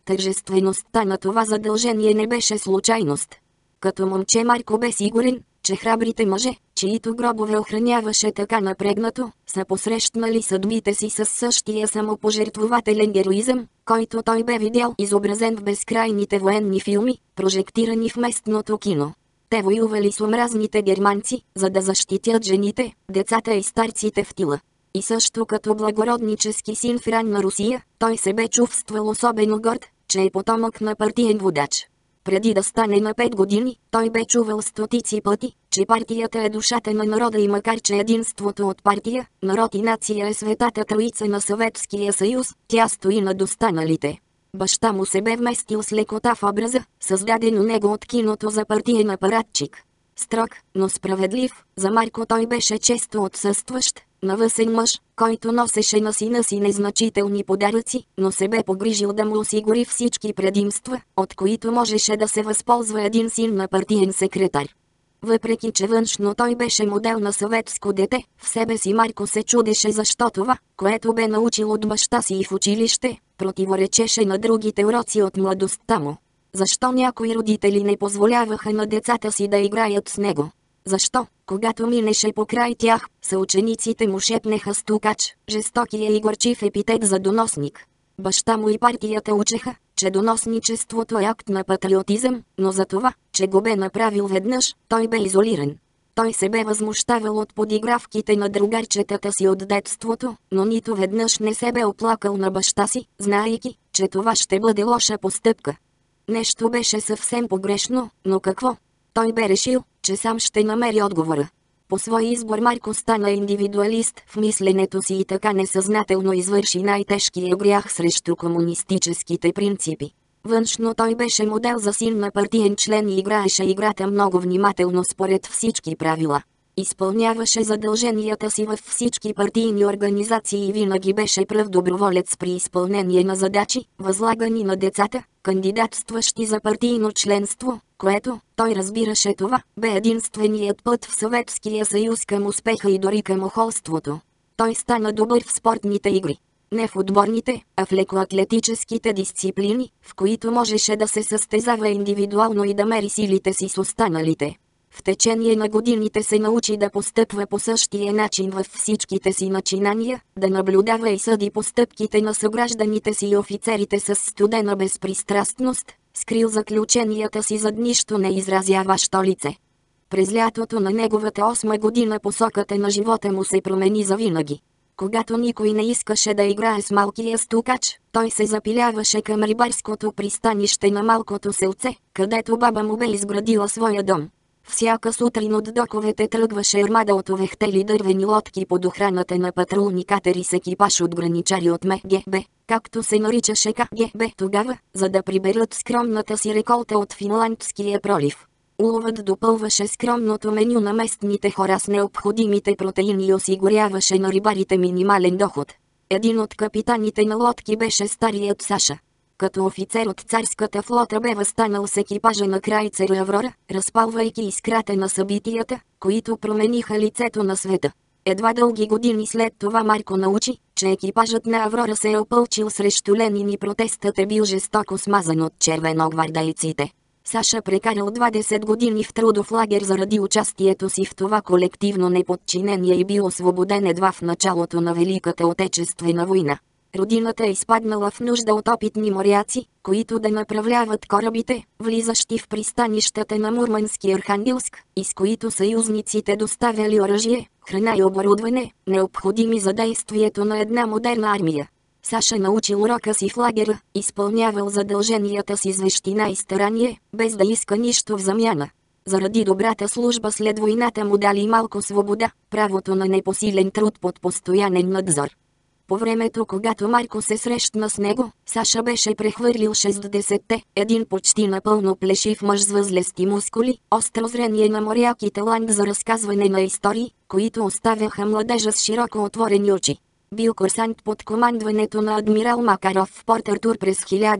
S1: Тържествеността на това задължение не беше случайност. Като момче Марко бе сигурен, че храбрите мъже, чието гробове охраняваше така напрегнато, са посрещнали съдбите си със същия самопожертвователен героизъм, който той бе видял изобразен в безкрайните военни филми, прожектирани в местното кино. Те воювали с омразните германци, за да защитят жените, децата и старците в тила. И също като благороднически син в ранна Русия, той се бе чувствал особено горд, че е потомък на партиен водач. Преди да стане на 5 години, той бе чувал стотици пъти, че партията е душата на народа и макар че единството от партия, народ и нация е светата троица на Съветския съюз, тя стои над останалите. Баща му се бе вместил с лекота в образа, създаден у него от киното за партиен апаратчик. Строг, но справедлив, за Марко той беше често отсъстващ, навъсен мъж, който носеше на сина си незначителни подаръци, но се бе погрижил да му осигури всички предимства, от които можеше да се възползва един син на партиен секретар. Въпреки че външно той беше модел на съветско дете, в себе си Марко се чудеше защо това, което бе научил от баща си и в училище, противоречеше на другите уроци от младостта му. Защо някои родители не позволяваха на децата си да играят с него? Защо, когато минеше покрай тях, съучениците му шепнеха стукач, жестокия и горчив епитет за доносник? Баща му и партията учеха, че доносничеството е акт на патриотизъм, но за това, че го бе направил веднъж, той бе изолиран. Той се бе възмущавал от подигравките на другарчетата си от детството, но нито веднъж не се бе оплакал на баща си, знаейки, че това ще бъде лоша постъпка. Нещо беше съвсем погрешно, но какво? Той бе решил, че сам ще намери отговора. По свой избор Марко стана индивидуалист в мисленето си и така несъзнателно извърши най-тежкия грях срещу комунистическите принципи. Външно той беше модел за син на партиен член и играеше играта много внимателно според всички правила. Изпълняваше задълженията си във всички партийни организации и винаги беше пръв доброволец при изпълнение на задачи, възлагани на децата, кандидатстващи за партийно членство, което, той разбираше това, бе единственият път в Съветския съюз към успеха и дори към охолството. Той стана добър в спортните игри. Не в отборните, а в лекоатлетическите дисциплини, в които можеше да се състезава индивидуално и да мери силите си с останалите. В течение на годините се научи да постъпва по същия начин във всичките си начинания, да наблюдава и съди постъпките на съгражданите си и офицерите с студена безпристрастност, скрил заключенията си зад нищо не изразяващо лице. През лятото на неговата 8 година посоката на живота му се промени завинаги. Когато никой не искаше да играе с малкия стукач, той се запиляваше към рибарското пристанище на малкото селце, където баба му бе изградила своя дом. Всяка сутрин от доковете тръгваше армада от овехтели дървени лодки под охраната на патрулни катери с екипаж от граничари от МГБ, както се наричаше КГБ тогава, за да приберат скромната си реколта от Финландския пролив. Уловът допълваше скромното меню на местните хора с необходимите протеини и осигуряваше на рибарите минимален доход. Един от капитаните на лодки беше старият Саша. Като офицер от царската флота бе възстанал с екипажа на крайцер Аврора, разпалвайки искрата на събитията, които промениха лицето на света. Едва дълги години след това Марко научи, че екипажът на Аврора се е опълчил срещу Ленин и протестът е бил жестоко смазан от червеногвардейците. Саша прекарал 20 години в трудов лагер заради участието си в това колективно неподчинение и бил освободен едва в началото на Великата отечествена война. Родината е изпаднала в нужда от опитни моряци, които да направляват корабите, влизащи в пристанищата на Мурманск и Архангелск, и с които съюзниците доставяли оръжие, храна и оборудване, необходими за действието на една модерна армия. Саша научил урока си в лагера, изпълнявал задълженията си с вещина и старание, без да иска нищо в замяна. Заради добрата служба след войната му дали малко свобода, правото на непосилен труд под постоянен надзор. По времето, когато Марко се срещна с него, Саша беше прехвърлил 60-те, един почти напълно плешив мъж с възлести мускули, остро зрение на моряк и талант за разказване на истории, които оставяха младежа с широко отворени очи. Бил курсант под командването на адмирал Макаров в Порт Артур през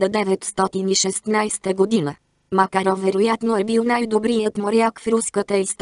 S1: 1916 година. Макаров вероятно е бил най-добрият моряк в руската история,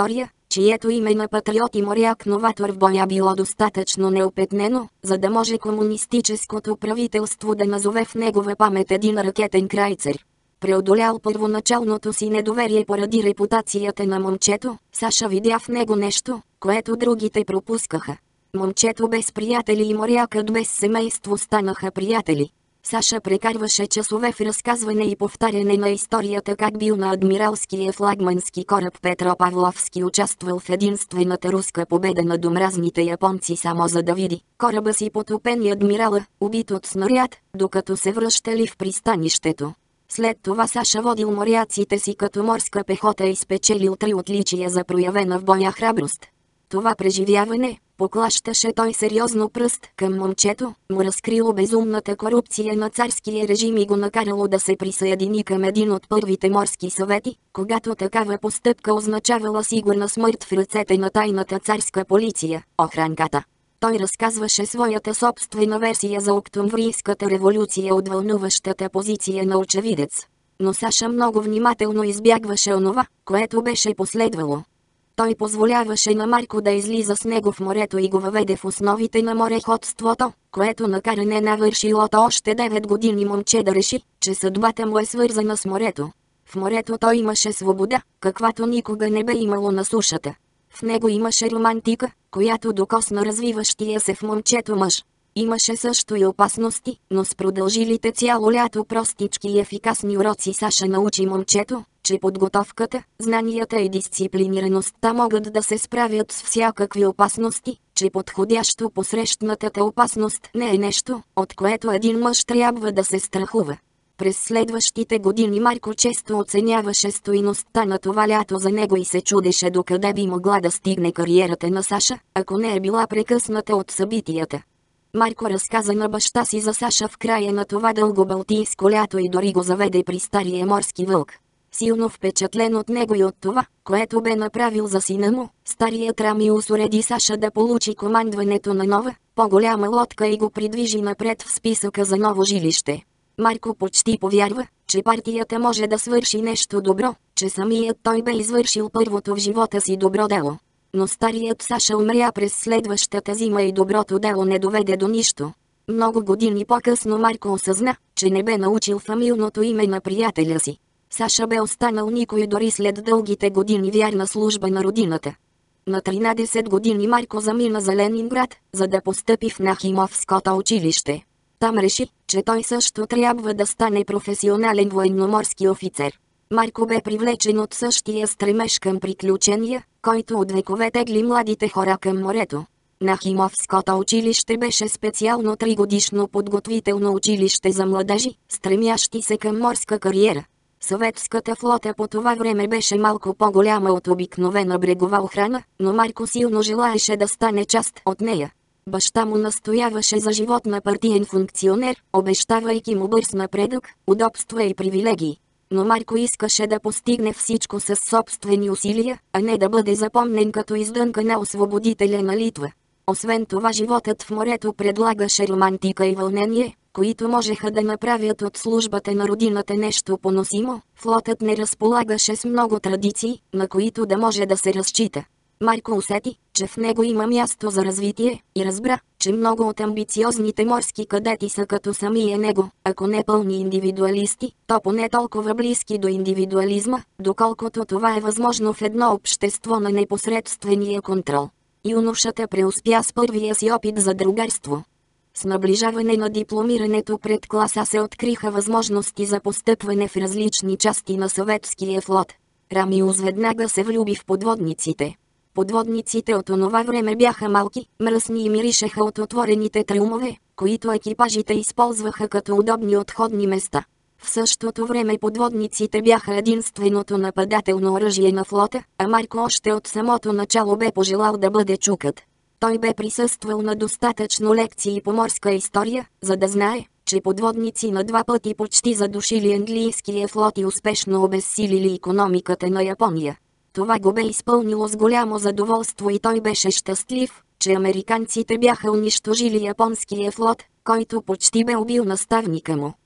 S1: чието име на патриот и моряк-новатор в боя било достатъчно неопетнено, за да може комунистическото правителство да назове в негова памет един ракетен крайцер. Преодолял първоначалното си недоверие поради репутацията на момчето, Саша видя в него нещо, което другите пропускаха. Момчето без приятели и морякът без семейство станаха приятели. Саша прекарваше часове в разказване и повтаряне на историята как бил на адмиралския флагмански кораб Петропавловски участвал в единствената руска победа над омразните японци само за да види кораба си потопен и адмирала, убит от снаряд, докато се връщали в пристанището. След това Саша водил моряците си като морска пехота и спечелил 3 отличия за проявена в боя храброст. Това преживяване, поклащаше той сериозно пръст към момчето, му разкрило безумната корупция на царския режим и го накарало да се присъедини към един от първите морски съвети, когато такава постъпка означавала сигурна смърт в ръцете на тайната царска полиция, охранката. Той разказваше своята собствена версия за Октомврийската революция от вълнуващата позиция на очевидец. Но Саша много внимателно избягваше онова, което беше последвало. Той позволяваше на Марко да излиза с него в морето и го въведе в основите на мореходството, което накара ненавършилото още 9 години момче да реши, че съдбата му е свързана с морето. В морето той имаше свобода, каквато никога не бе имало на сушата. В него имаше романтика, която докосна развиващия се в момчето мъж. Имаше също и опасности, но с продължилите цяло лято простички и ефикасни уроци Саша научи момчето, че подготовката, знанията и дисциплинираността могат да се справят с всякакви опасности, че подходящо посрещнатата опасност не е нещо, от което един мъж трябва да се страхува. През следващите години Марко често оценяваше стойността на това лято за него и се чудеше докъде би могла да стигне кариерата на Саша, ако не е била прекъсната от събитията. Марко разказа на баща си за Саша в края на това дълго балтийско лято и дори го заведе при стария морски вълк. Силно впечатлен от него и от това, което бе направил за сина му, старият Рамиус уреди Саша да получи командването на нова, по-голяма лодка и го придвижи напред в списъка за ново жилище. Марко почти повярва, че партията може да свърши нещо добро, че самият той бе извършил първото в живота си добро дело. Но старият Саша умря през следващата зима и доброто дело не доведе до нищо. Много години по-късно Марко осъзна, че не бе научил фамилното име на приятеля си. Саша бе останал никой дори след дългите години вярна служба на родината. На 13 години Марко замина за Ленинград, за да постъпи в Нахимовското училище. Там реши, че той също трябва да стане професионален военноморски офицер. Марко бе привлечен от същия стремеж към приключения, който от векове тегли младите хора към морето. Нахимовското училище беше специално 3-годишно подготвително училище за младежи, стремящи се към морска кариера. Съветската флота по това време беше малко по-голяма от обикновена брегова охрана, но Марко силно желаеше да стане част от нея. Баща му настояваше за живот на партиен функционер, обещавайки му бърз напредък, удобства и привилегии. Но Марко искаше да постигне всичко с собствени усилия, а не да бъде запомнен като издънка на освободителя на Литва. Освен това животът в морето предлагаше романтика и вълнение, които можеха да направят от службата на родината нещо поносимо. Флотът не разполагаше с много традиции, на които да може да се разчита. Марко усети, че в него има място за развитие, и разбра, че много от амбициозните морски кадети са като самия него, ако не пълни индивидуалисти, то поне толкова близки до индивидуализма, доколкото това е възможно в едно общество на непосредствения контрол. Юношата преуспя с първия си опит за другарство. С наближаване на дипломирането пред класа се откриха възможности за постъпване в различни части на съветския флот. Рамиус веднага се влюби в подводниците. Подводниците от онова време бяха малки, мръсни и миришеха от отворените трюмове, които екипажите използваха като удобни отходни места. В същото време подводниците бяха единственото нападателно оръжие на флота, а Марко още от самото начало бе пожелал да бъде чукът. Той бе присъствал на достатъчно лекции по морска история, за да знае, че подводници на 2 пъти почти задушили английския флот и успешно обезсилили икономиката на Япония. Това го бе изпълнило с голямо задоволство и той беше щастлив, че американците бяха унищожили японския флот, който почти бе убил наставника му.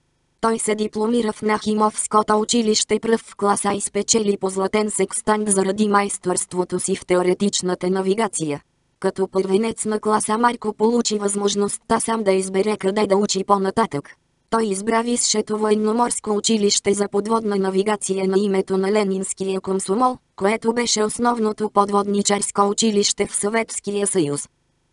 S1: Той се дипломира в Нахимовското училище пръв в класа и спечели позлатен секстант заради майсторството си в теоретичната навигация. Като първенец на класа Марко получи възможността сам да избере къде да учи по-нататък. Той избра Висшето военноморско училище за подводна навигация на името на Ленинския комсомол, което беше основното подводничарско училище в Съветския съюз.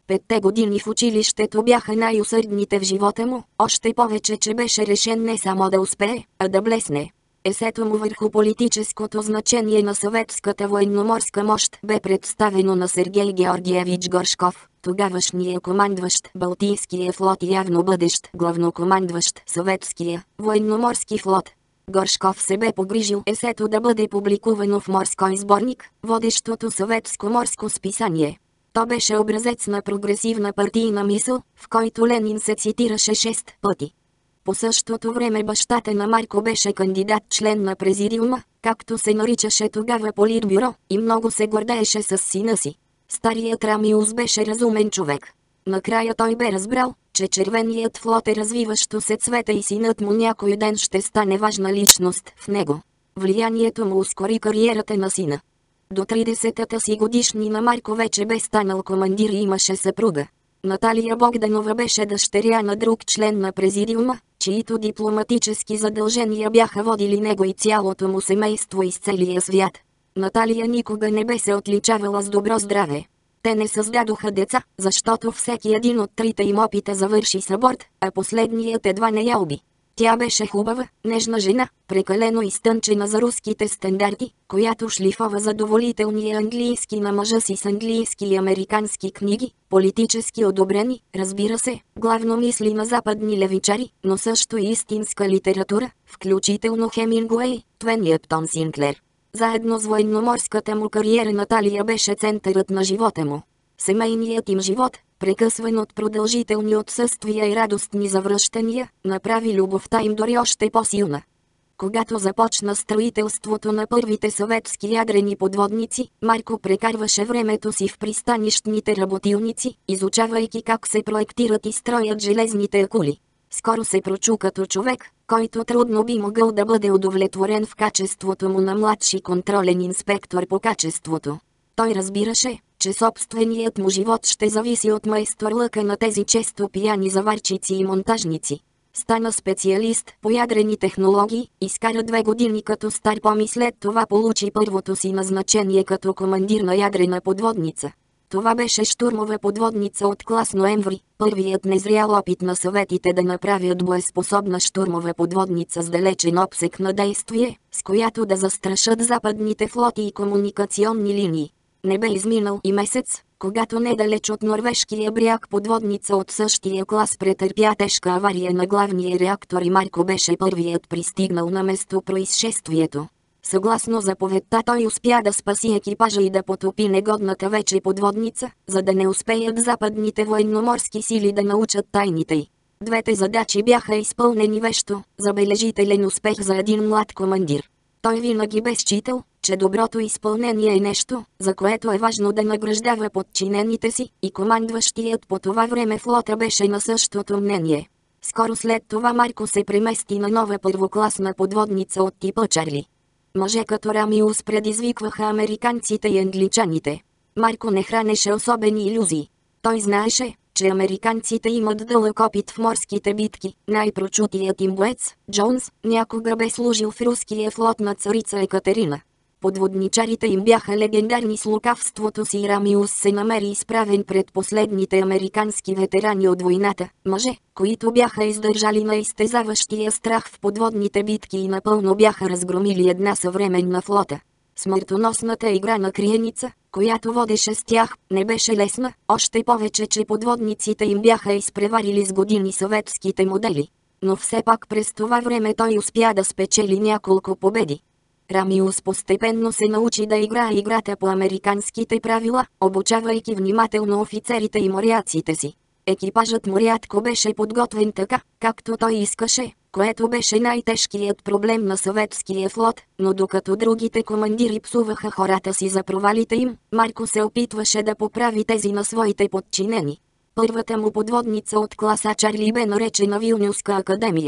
S1: 5 години в училището бяха най-усърдните в живота му, още повече, че беше решен не само да успее, а да блесне. Есето му върху политическото значение на съветската военноморска мощ бе представено на Сергей Георгиевич Горшков, тогавашния командващ Балтийския флот и явно бъдещ главнокомандващ Съветския военноморски флот. Горшков се бе погрижил есето да бъде публикувано в Морской сборник, водещото съветско морско списание. То беше образец на прогресивна партийна мисъл, в който Ленин се цитираше 6 пъти. По същото време бащата на Марко беше кандидат-член на президиума, както се наричаше тогава Политбюро, и много се гордееше с сина си. Старият Рамиус беше разумен човек. Накрая той бе разбрал, че червеният флот е развиващо се цвете и синът му някой ден ще стане важна личност в него. Влиянието му ускори кариерата на сина. До 30-та си годишнина Марко вече бе станал командир и имаше съпруга. Наталия Богданова беше дъщеря на друг член на президиума, чието дипломатически задължения бяха водили него и цялото му семейство из целия свят. Наталия никога не бе се отличавала с добро здраве. Те не създадоха деца, защото всеки един от трите им опита завърши с аборт, а последният едва не я уби. Тя беше хубава, нежна жена, прекалено изтънчена за руските стандарти, която шлифова задоволителния английски на мъжа си с английски и американски книги, политически одобрени, разбира се, главно мисли на западни левичари, но също и истинска литература, включително Хемингуей, Твен и Ептон Синклер. Заедно с военноморската му кариера Наталия беше центърът на живота му. Семейният им живот, прекъсван от продължителни отсъствия и радостни завръщания, направи любовта им дори още по-силна. Когато започна строителството на първите съветски ядрени подводници, Марко прекарваше времето си в пристанищните работилници, изучавайки как се проектират и строят железните акули. Скоро се прочу като човек, който трудно би могъл да бъде удовлетворен в качеството му на младши контролен инспектор по качеството. Той разбираше, че собственият му живот ще зависи от майсторлъка на тези често пияни заварчици и монтажници. Стана специалист по ядрени технологии, изкара 2 години като стар пом и след това получи първото си назначение като командир на ядрена подводница. Това беше щурмова подводница от клас Ноември, първият незрял опит на съветите да направят боеспособна щурмова подводница с далечен обсек на действие, с която да застрашат западните флоти и комуникационни линии. Не бе изминал и месец, когато недалеч от норвежкия бряг подводница от същия клас претърпя тежка авария на главния реактор и Марко беше първият пристигнал на место произшествието. Съгласно заповедта той успя да спаси екипажа и да потопи негодната вече подводница, за да не успеят западните военноморски сили да научат тайните й. Двете задачи бяха изпълнени вещо, забележителен успех за един млад командир. Той винаги бе считал, че доброто изпълнение е нещо, за което е важно да награждава подчинените си, и командващият по това време флота беше на същото мнение. Скоро след това Марко се премести на нова първокласна подводница от типа Чарли. Мъже като Рамиус предизвикваха американците и англичаните. Марко не хранеше особени илюзии. Той знаеше, че американците имат дълъг опит в морските битки. Най-прочутият им боец, Джонс, някога бе служил в руския флот на царица Екатерина. Подводничарите им бяха легендарни с лукавството си и Рамиус се намери изправен пред последните американски ветерани от войната, мъже, които бяха издържали на изтезаващия страх в подводните битки и напълно бяха разгромили една съвременна флота. Смъртоносната игра на криеница, която водеше с тях, не беше лесна, още повече, че подводниците им бяха изпреварили с години съветските модели. Но все пак през това време той успя да спечели няколко победи. Рамиус постепенно се научи да играе играта по американските правила, обучавайки внимателно офицерите и моряците си. Екипажът му рядко беше подготвен така, както той искаше, което беше най-тежкият проблем на съветския флот, но докато другите командири псуваха хората си за провалите им, Марко се опитваше да поправи тези на своите подчинени. Първата му подводница от класа Чарли бе наречена Вилнюска академия.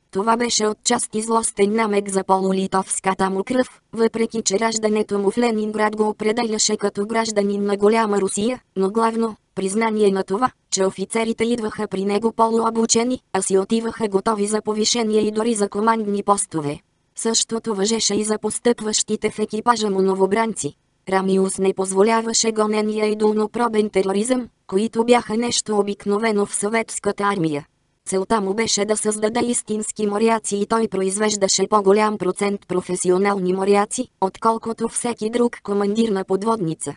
S1: Това беше отчасти злостен намек за полулитовската му кръв, въпреки че раждането му в Ленинград го определяше като гражданин на голяма Русия, но главно признание на това, че офицерите идваха при него полуобучени, а си отиваха готови за повишение и дори за командни постове. Същото важеше и за постъпващите в екипажа му новобранци. Рамиус не позволяваше гонения и долнопробен тероризъм, които бяха нещо обикновено в съветската армия. Целта му беше да създаде истински моряци и той произвеждаше по-голям процент професионални моряци, отколкото всеки друг командир на подводница.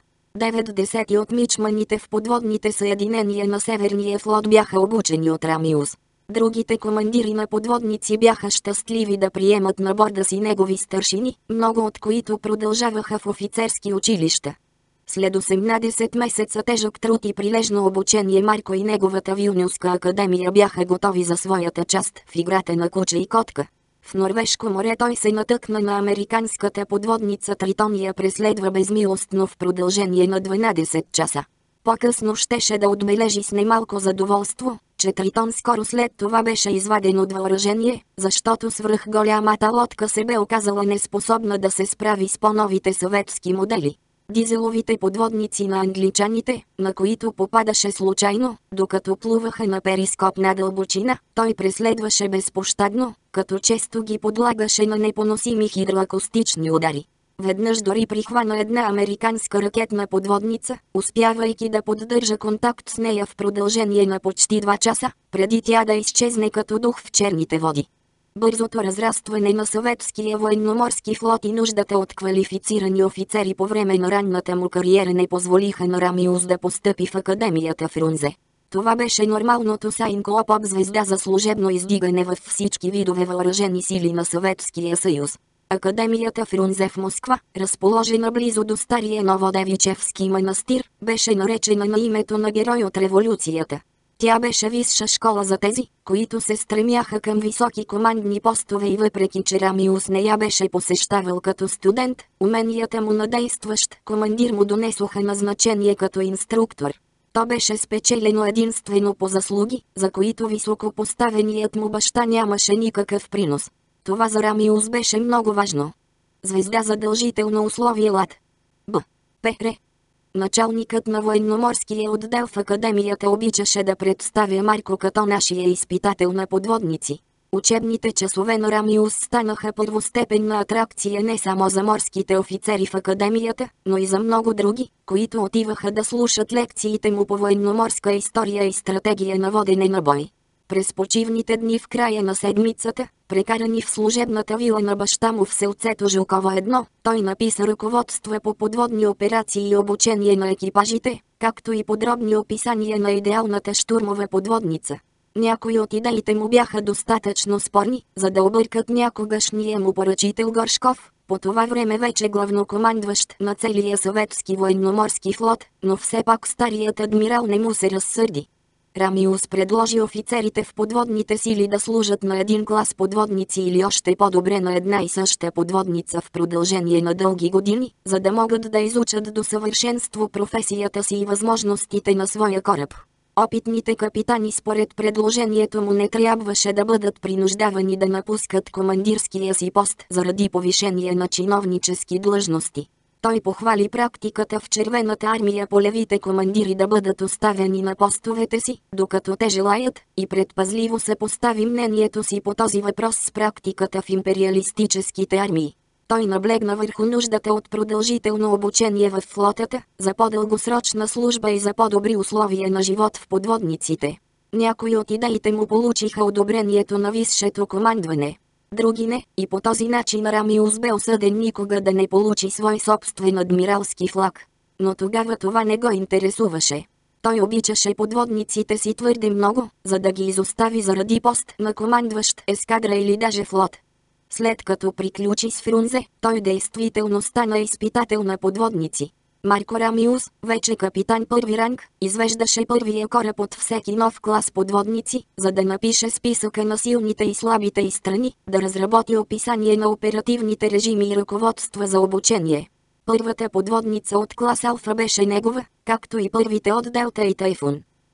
S1: 90 от мичманите в подводните съединения на Северния флот бяха обучени от Рамиус. Другите командири на подводници бяха щастливи да приемат на борда си негови старшини, много от които продължаваха в офицерски училища. След 18 месеца тежък труд и прилежно обучение Марко и неговата Вилнюска академия бяха готови за своята част в играта на куче и котка. В Норвежко море той се натъкна на американската подводница Тритон и я преследва безмилостно в продължение на 12 часа. По-късно щеше да отбележи с немалко задоволство, че Тритон скоро след това беше изваден от въоръжение, защото свръхголямата лодка се бе оказала неспособна да се справи с по-новите съветски модели. Дизеловите подводници на англичаните, на които попадаше случайно, докато плуваха на перископна дълбочина, той преследваше безпощадно, като често ги подлагаше на непоносими хидроакустични удари. Веднъж дори прихвана една американска ракетна подводница, успявайки да поддържа контакт с нея в продължение на почти 2 часа, преди тя да изчезне като дух в черните води. Бързото разрастване на съветския военноморски флот и нуждата от квалифицирани офицери по време на ранната му кариера не позволиха на Рамиус да постъпи в академията Фрунзе. Това беше нормалното сайнко поп-звезда за служебно издигане във всички видове въоръжени сили на Съветския съюз. Академията Фрунзе в Москва, разположена близо до стария Новодевичевски манастир, беше наречена на името на герой от революцията. Тя беше висша школа за тези, които се стремяха към високи командни постове и въпреки че Рамиус не я беше посещавал като студент, уменията му на действащ командир му донесоха назначение като инструктор. То беше спечелено единствено по заслуги, за които високопоставеният му баща нямаше никакъв принос. Това за Рамиус беше много важно. Звезда задължително условие лад. Б. П.Р. Началникът на военноморския отдел в академията обичаше да представя Марко като нашия изпитател на подводници. Учебните часове на Рамиус станаха първостепенна атракция не само за морските офицери в академията, но и за много други, които отиваха да слушат лекциите му по военноморска история и стратегия на водене на бой. През почивните дни в края на седмицата, прекарани в служебната вила на баща му в селцето Жилково 1, той написа ръководства по подводни операции и обучение на екипажите, както и подробни описания на идеалната щурмова подводница. Някои от идеите му бяха достатъчно спорни, за да объркат някогашния му поръчител Горшков, по това време вече главнокомандващ на целия съветски военноморски флот, но все пак старият адмирал не му се разсърди. Рамиус предложи офицерите в подводните сили да служат на един клас подводници или още по-добре на една и съща подводница в продължение на дълги години, за да могат да изучат до съвършенство професията си и възможностите на своя кораб. Опитните капитани според предложението му не трябваше да бъдат принуждавани да напускат командирския си пост заради повишение на чиновнически длъжности. Той похвали практиката в Червената армия полевите командири да бъдат оставени на постовете си, докато те желаят, и предпазливо се постави мнението си по този въпрос с практиката в империалистическите армии. Той наблегна върху нуждата от продължително обучение в флотата, за по-дългосрочна служба и за по-добри условия на живот в подводниците. Някои от идеите му получиха одобрението на висшето командване. Други не, и по този начин Рамиус бе осъден никога да не получи свой собствен адмиралски флаг. Но тогава това не го интересуваше. Той обичаше подводниците си твърде много, за да ги изостави заради пост на командващ ескадра или даже флот. След като приключи с Фрунзе, той действително стана изпитател на подводници. Марко Рамиус, вече капитан първи ранг, извеждаше първия кораб от всеки нов клас подводници, за да напише списъка на силните и слабите й страни, да разработи описание на оперативните режими и ръководства за обучение. Първата подводница от клас Алфа беше негова, както и първите от Делта и Тайфун.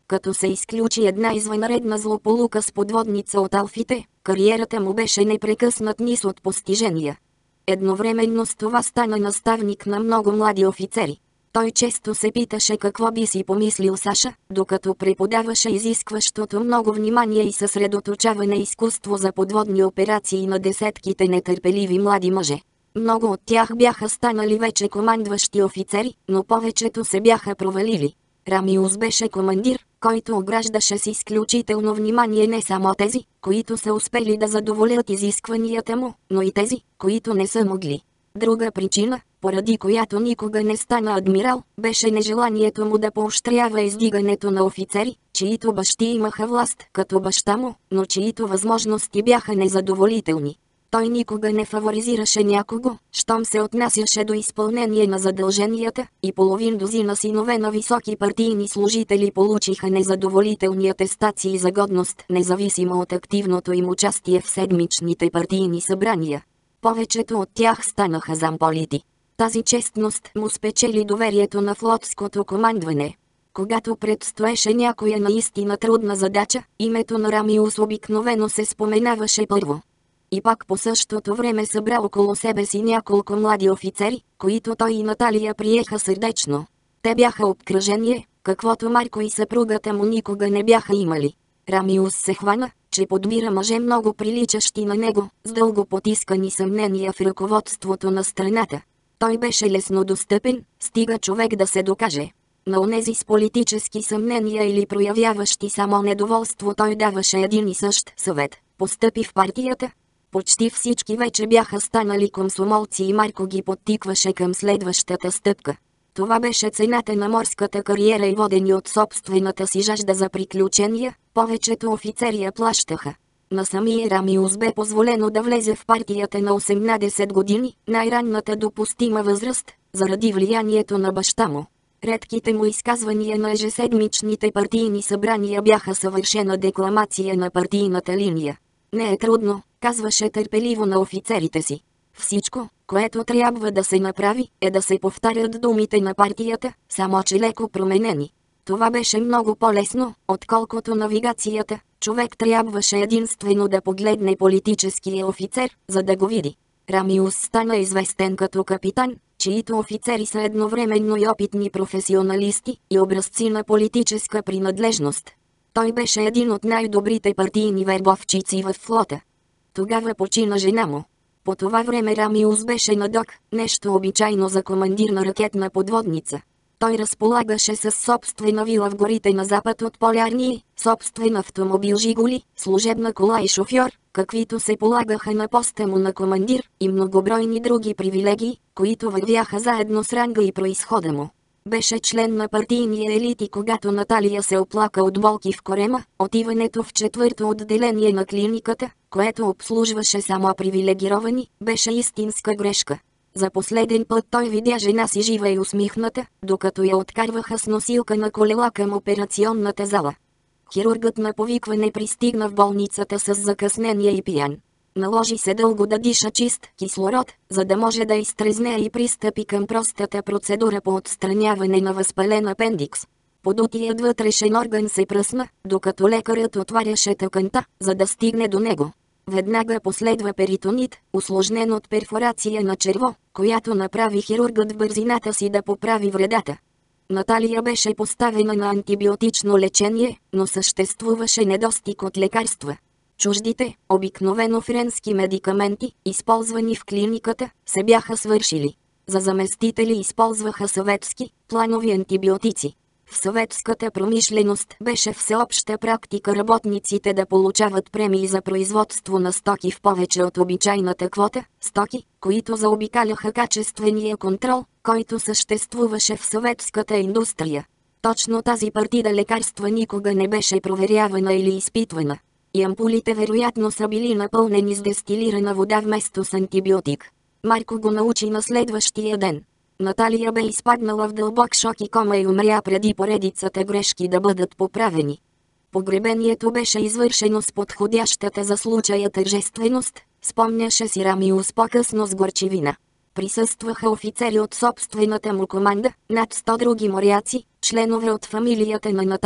S1: Като се изключи една извънредна злополука с подводница от Алфите, кариерата му беше непрекъснат низ от постижения. Едновременно с това стана наставник на много млади офицери. Той често се питаше какво би си помислил Саша, докато преподаваше изискващото много внимание и съсредоточаване изкуство за подводни операции на десетките нетърпеливи млади мъже. Много от тях бяха станали вече командващи офицери, но повечето се бяха провалили. Рамиус беше командир, който ограждаше с изключително внимание не само тези, които са успели да задоволят изискванията му, но и тези, които не са могли. Друга причина, поради която никога не стана адмирал, беше нежеланието му да поощрява издигането на офицери, чието бащи имаха власт като баща му, но чието възможности бяха незадоволителни. Той никога не фаворизираше някого, щом се отнасяше до изпълнение на задълженията, и половин дузина синове на високи партийни служители получиха незадоволителни атестации за годност, независимо от активното им участие в седмичните партийни събрания. Повечето от тях станаха замполити. Тази честност му спечели доверието на флотското командване. Когато предстоеше някоя наистина трудна задача, името на Рамиус обикновено се споменаваше първо. И пак по същото време събра около себе си няколко млади офицери, които той и Наталия приеха сърдечно. Те бяха обкръжение, каквото Марко и съпругата му никога не бяха имали. Рамиус се хвана, че подбира мъже много приличащи на него, с дълго потискани съмнения в ръководството на страната. Той беше лесно достъпен, стига човек да се докаже. На онези с политически съмнения или проявяващи само недоволство той даваше един и същ съвет: постъпи в партията. Почти всички вече бяха станали комсомолци и Марко ги подтикваше към следващата стъпка. Това беше цената на морската кариера и водени от собствената си жажда за приключения, повечето офицери я плащаха. На самия Рамиус бе позволено да влезе в партията на 18 години, най-ранната допустима възраст, заради влиянието на баща му. Редките му изказвания на ежеседмичните партийни събрания бяха съвършена декламация на партийната линия. Не е трудно, казваше търпеливо на офицерите си. Всичко, което трябва да се направи, е да се повтарят думите на партията, само че леко променени. Това беше много по-лесно, отколкото навигацията. Човек трябваше единствено да погледне политическия офицер, за да го види. Рамиус стана известен като капитан, чието офицери са едновременно и опитни професионалисти, и образци на политическа принадлежност. Той беше един от най-добрите партийни вербовчици във флота. Тогава почина жена му. По това време Рамиус беше на док, нещо обичайно за командир на ракетна подводница. Той разполагаше с собствена вила в горите на запад от Полярния, собствен автомобил Жигули, служебна кола и шофьор, каквито се полагаха на поста му на командир, и многобройни други привилегии, които вървяха заедно с ранга и произхода му. Беше член на партийния елит и когато Наталия се оплака от болки в корема, отиването в четвърто отделение на клиниката, което обслужваше само привилегировани, беше истинска грешка. За последен път той видя жена си жива и усмихната, докато я откарваха с носилка на колела към операционната зала. Хирургът на повикване пристигна в болницата с закъснение и пиян. Наложи се дълго да диша чист кислород, за да може да изтрезне и пристъпи към простата процедура по отстраняване на възпален апендикс. Подутият вътрешен орган се пръсна, докато лекарят отваряше тъканта, за да стигне до него. Веднага последва перитонит, усложнен от перфорация на черво, която направи хирургът в бързината си да поправи вредата. Наталия беше поставена на антибиотично лечение, но съществуваше недостиг от лекарства. Чуждите, обикновено френски медикаменти, използвани в клиниката, се бяха свършили. За заместители използваха съветски, планови антибиотици. В съветската промишленост беше всеобща практика работниците да получават премии за производство на стоки в повече от обичайната квота, стоки, които заобикаляха качествения контрол, който съществуваше в съветската индустрия. Точно тази партида лекарства никога не беше проверявана или изпитвана. И ампулите вероятно са били напълнени с дестилирана вода вместо с антибиотик. Марко го научи на следващия ден. Наталия бе изпаднала в дълбок шок и кома и умря преди поредицата грешки да бъдат поправени. Погребението беше извършено с подходящата за случая тържественост, спомняше си Рамиус по-късно с горчивина. Присъстваха офицери от собствената му команда, над 100 други моряци, членове от фамилията на Наталия,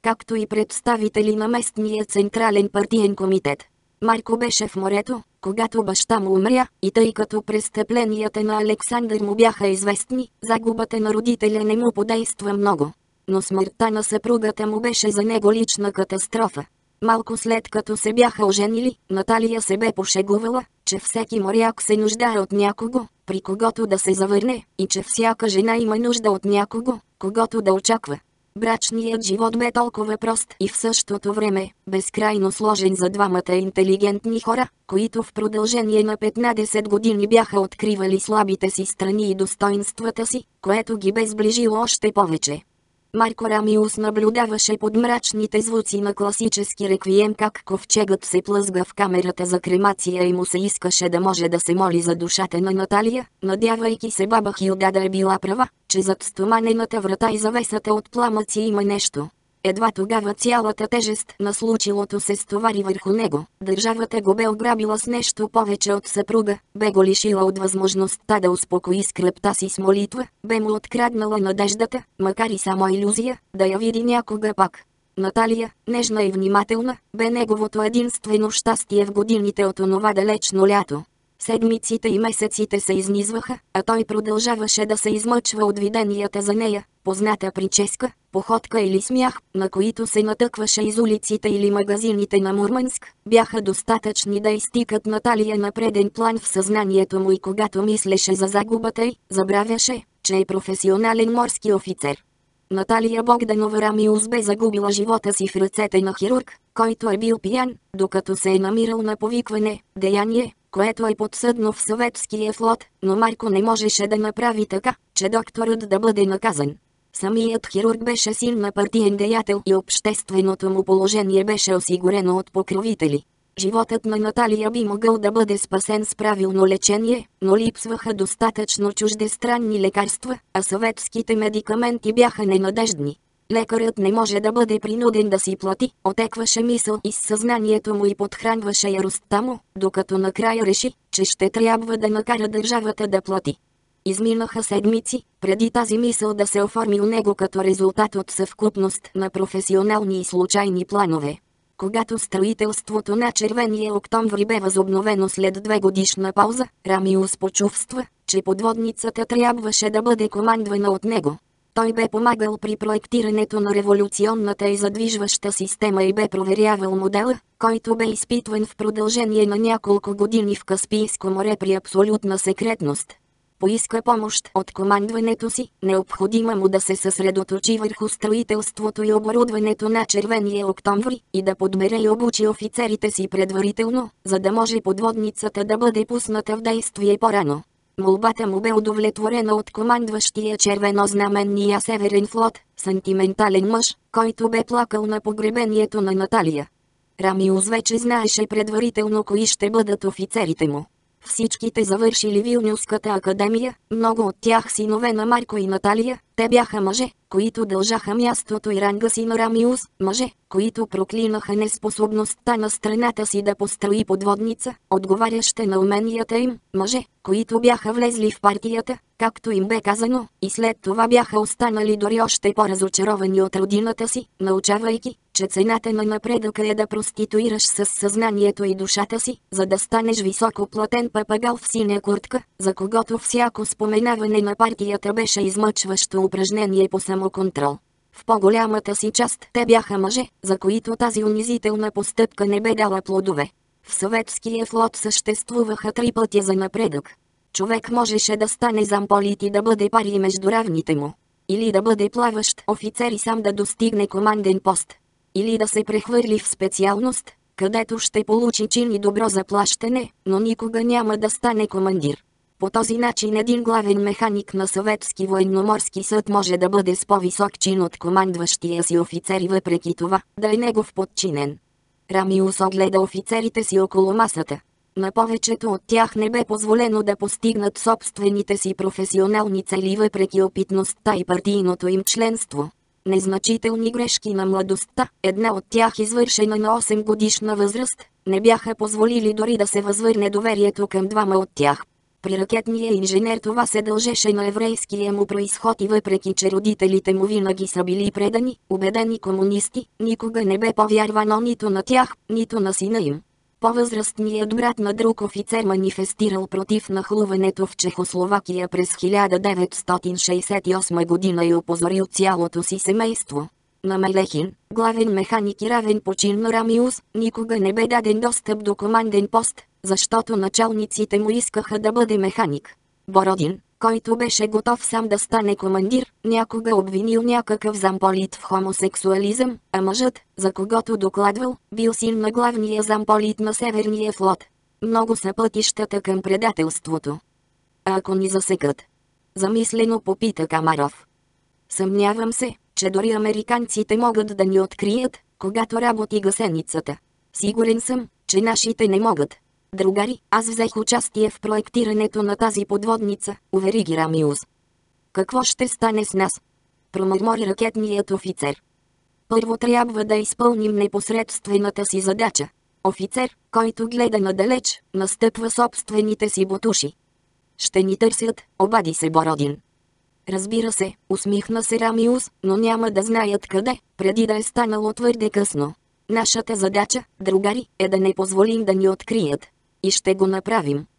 S1: както и представители на местния централен партиен комитет. Марко беше в морето, когато баща му умря, и тъй като престъпленията на Александър му бяха известни, загубата на родителя не му подейства много. Но смъртта на съпругата му беше за него лична катастрофа. Малко след като се бяха оженили, Наталия се бе пошегувала, че всеки моряк се нуждае от някого, при когото да се завърне, и че всяка жена има нужда от някого, когото да очаква. Брачният живот бе толкова прост и в същото време безкрайно сложен за двамата интелигентни хора, които в продължение на 15 години бяха откривали слабите си страни и достоинствата си, което ги бе сближило още повече. Марко Рамиус наблюдаваше под мрачните звуци на класически реквием как ковчегът се плъзга в камерата за кремация и му се искаше да може да се моли за душата на Наталия, надявайки се баба Хилда да е била права, че зад стоманената врата и завесата от пламъци има нещо. Едва тогава цялата тежест на случилото се стовари върху него. Държавата го бе ограбила с нещо повече от съпруга, бе го лишила от възможността да успокои скръбта си с молитва, бе му откраднала надеждата, макар и само илюзия, да я види някога пак. Наталия, нежна и внимателна, бе неговото единствено щастие в годините от онова далечно лято. Седмиците и месеците се изнизваха, а той продължаваше да се измъчва от виденията за нея, позната прическа, походка или смях, на които се натъкваше из улиците или магазините на Мурманск, бяха достатъчни да изтикат Наталия на преден план в съзнанието му и когато мислеше за загубата й, забравяше, че е професионален морски офицер. Наталия Богданова Рамиус бе загубила живота си в ръцете на хирург, който е бил пиян, докато се е намирал на повикване, деяние, което е подсъдно в съветския флот, но Марко не можеше да направи така, че докторът да бъде наказан. Самият хирург беше син на партиен деятел и общественото му положение беше осигурено от покровители. Животът на Наталия би могъл да бъде спасен с правилно лечение, но липсваха достатъчно чуждестранни лекарства, а съветските медикаменти бяха ненадеждни. Лекарът не може да бъде принуден да си плати, отекваше мисъл из съзнанието му и подхранваше яростта му, докато накрая реши, че ще трябва да накара държавата да плати. Изминаха седмици, преди тази мисъл да се оформи у него като резултат от съвкупност на професионални и случайни планове. Когато строителството на Червения октомври бе възобновено след 2-годишна пауза, Рамиус почувства, че подводницата трябваше да бъде командвана от него. Той бе помагал при проектирането на революционната и задвижваща система и бе проверявал модела, който бе изпитван в продължение на няколко години в Каспийско море при абсолютна секретност. Поиска помощ от командването си, необходимо му да се съсредоточи върху строителството и оборудването на Червения октомври и да подбере и обучи офицерите си предварително, за да може подводницата да бъде пусната в действие по-рано. Молбата му бе удовлетворена от командващия червенознаменния Северен флот, сантиментален мъж, който бе плакал на погребението на Наталия. Рамиус вече знаеше предварително кои ще бъдат офицерите му. Всичките завършили Вилнюската академия, много от тях синове на Марко и Наталия, те бяха мъже, които дължаха мястото и ранга си на Рамиус, мъже, които проклинаха неспособността на страната си да построи подводница, отговаряща на уменията им, мъже, които бяха влезли в партията, както им бе казано, и след това бяха останали дори още по-разочаровани от родината си, научавайки, че цената на напредъка е да проституираш със съзнанието и душата си, за да станеш високоплатен папагал в синя куртка, за когото всяко споменаване на партията беше измъчващо упражнение по самоконтрол. В по-голямата си част те бяха мъже, за които тази унизителна постъпка не бе дала плодове. В съветския флот съществуваха 3 пътя за напредък. Човек можеше да стане замполит и да бъде пари между равните му. Или да бъде плаващ офицер и сам да достигне команден пост. Или да се прехвърли в специалност, където ще получи чин и добро заплащане, но никога няма да стане командир. По този начин един главен механик на съветски военноморски съд може да бъде с по-висок чин от командващия си офицер и въпреки това да е негов подчинен. Рамиус огледа офицерите си около масата. На повечето от тях не бе позволено да постигнат собствените си професионални цели въпреки опитността и партийното им членство. Незначителни грешки на младостта, една от тях извършена на 8 годишна възраст, не бяха позволили дори да се възвърне доверието към двама от тях. При ракетния инженер това се дължеше на еврейския му произход и въпреки че родителите му винаги са били предани, убедени комунисти, никога не бе повярвано нито на тях, нито на сина им. По-възрастният брат на друг офицер манифестирал против нахлуването в Чехословакия през 1968 година и опозорил цялото си семейство. На Мелехин, главен механик и равен почин на Рамиус, никога не бе даден достъп до команден пост, защото началниците му искаха да бъде механик. Бородин, който беше готов сам да стане командир, някога обвинил някакъв замполит в хомосексуализъм, а мъжът, за когото докладвал, бил син на главния замполит на Северния флот. Много са пътищата към предателството. А ако ни засекат? Замислено попита Камаров. Съмнявам се, че дори американците могат да ни открият, когато работи гасеницата. Сигурен съм, че нашите не могат. Другари, аз взех участие в проектирането на тази подводница, увери ги Рамиус. Какво ще стане с нас? Промърмори ракетният офицер. Първо трябва да изпълним непосредствената си задача. Офицер, който гледа надалеч, настъпва собствените си ботуши. Ще ни търсят, обади се Бородин. Разбира се, усмихна се Рамиус, но няма да знаят къде, преди да е станало твърде късно. Нашата задача, другари, е да не позволим да ни открият. И ще го направим.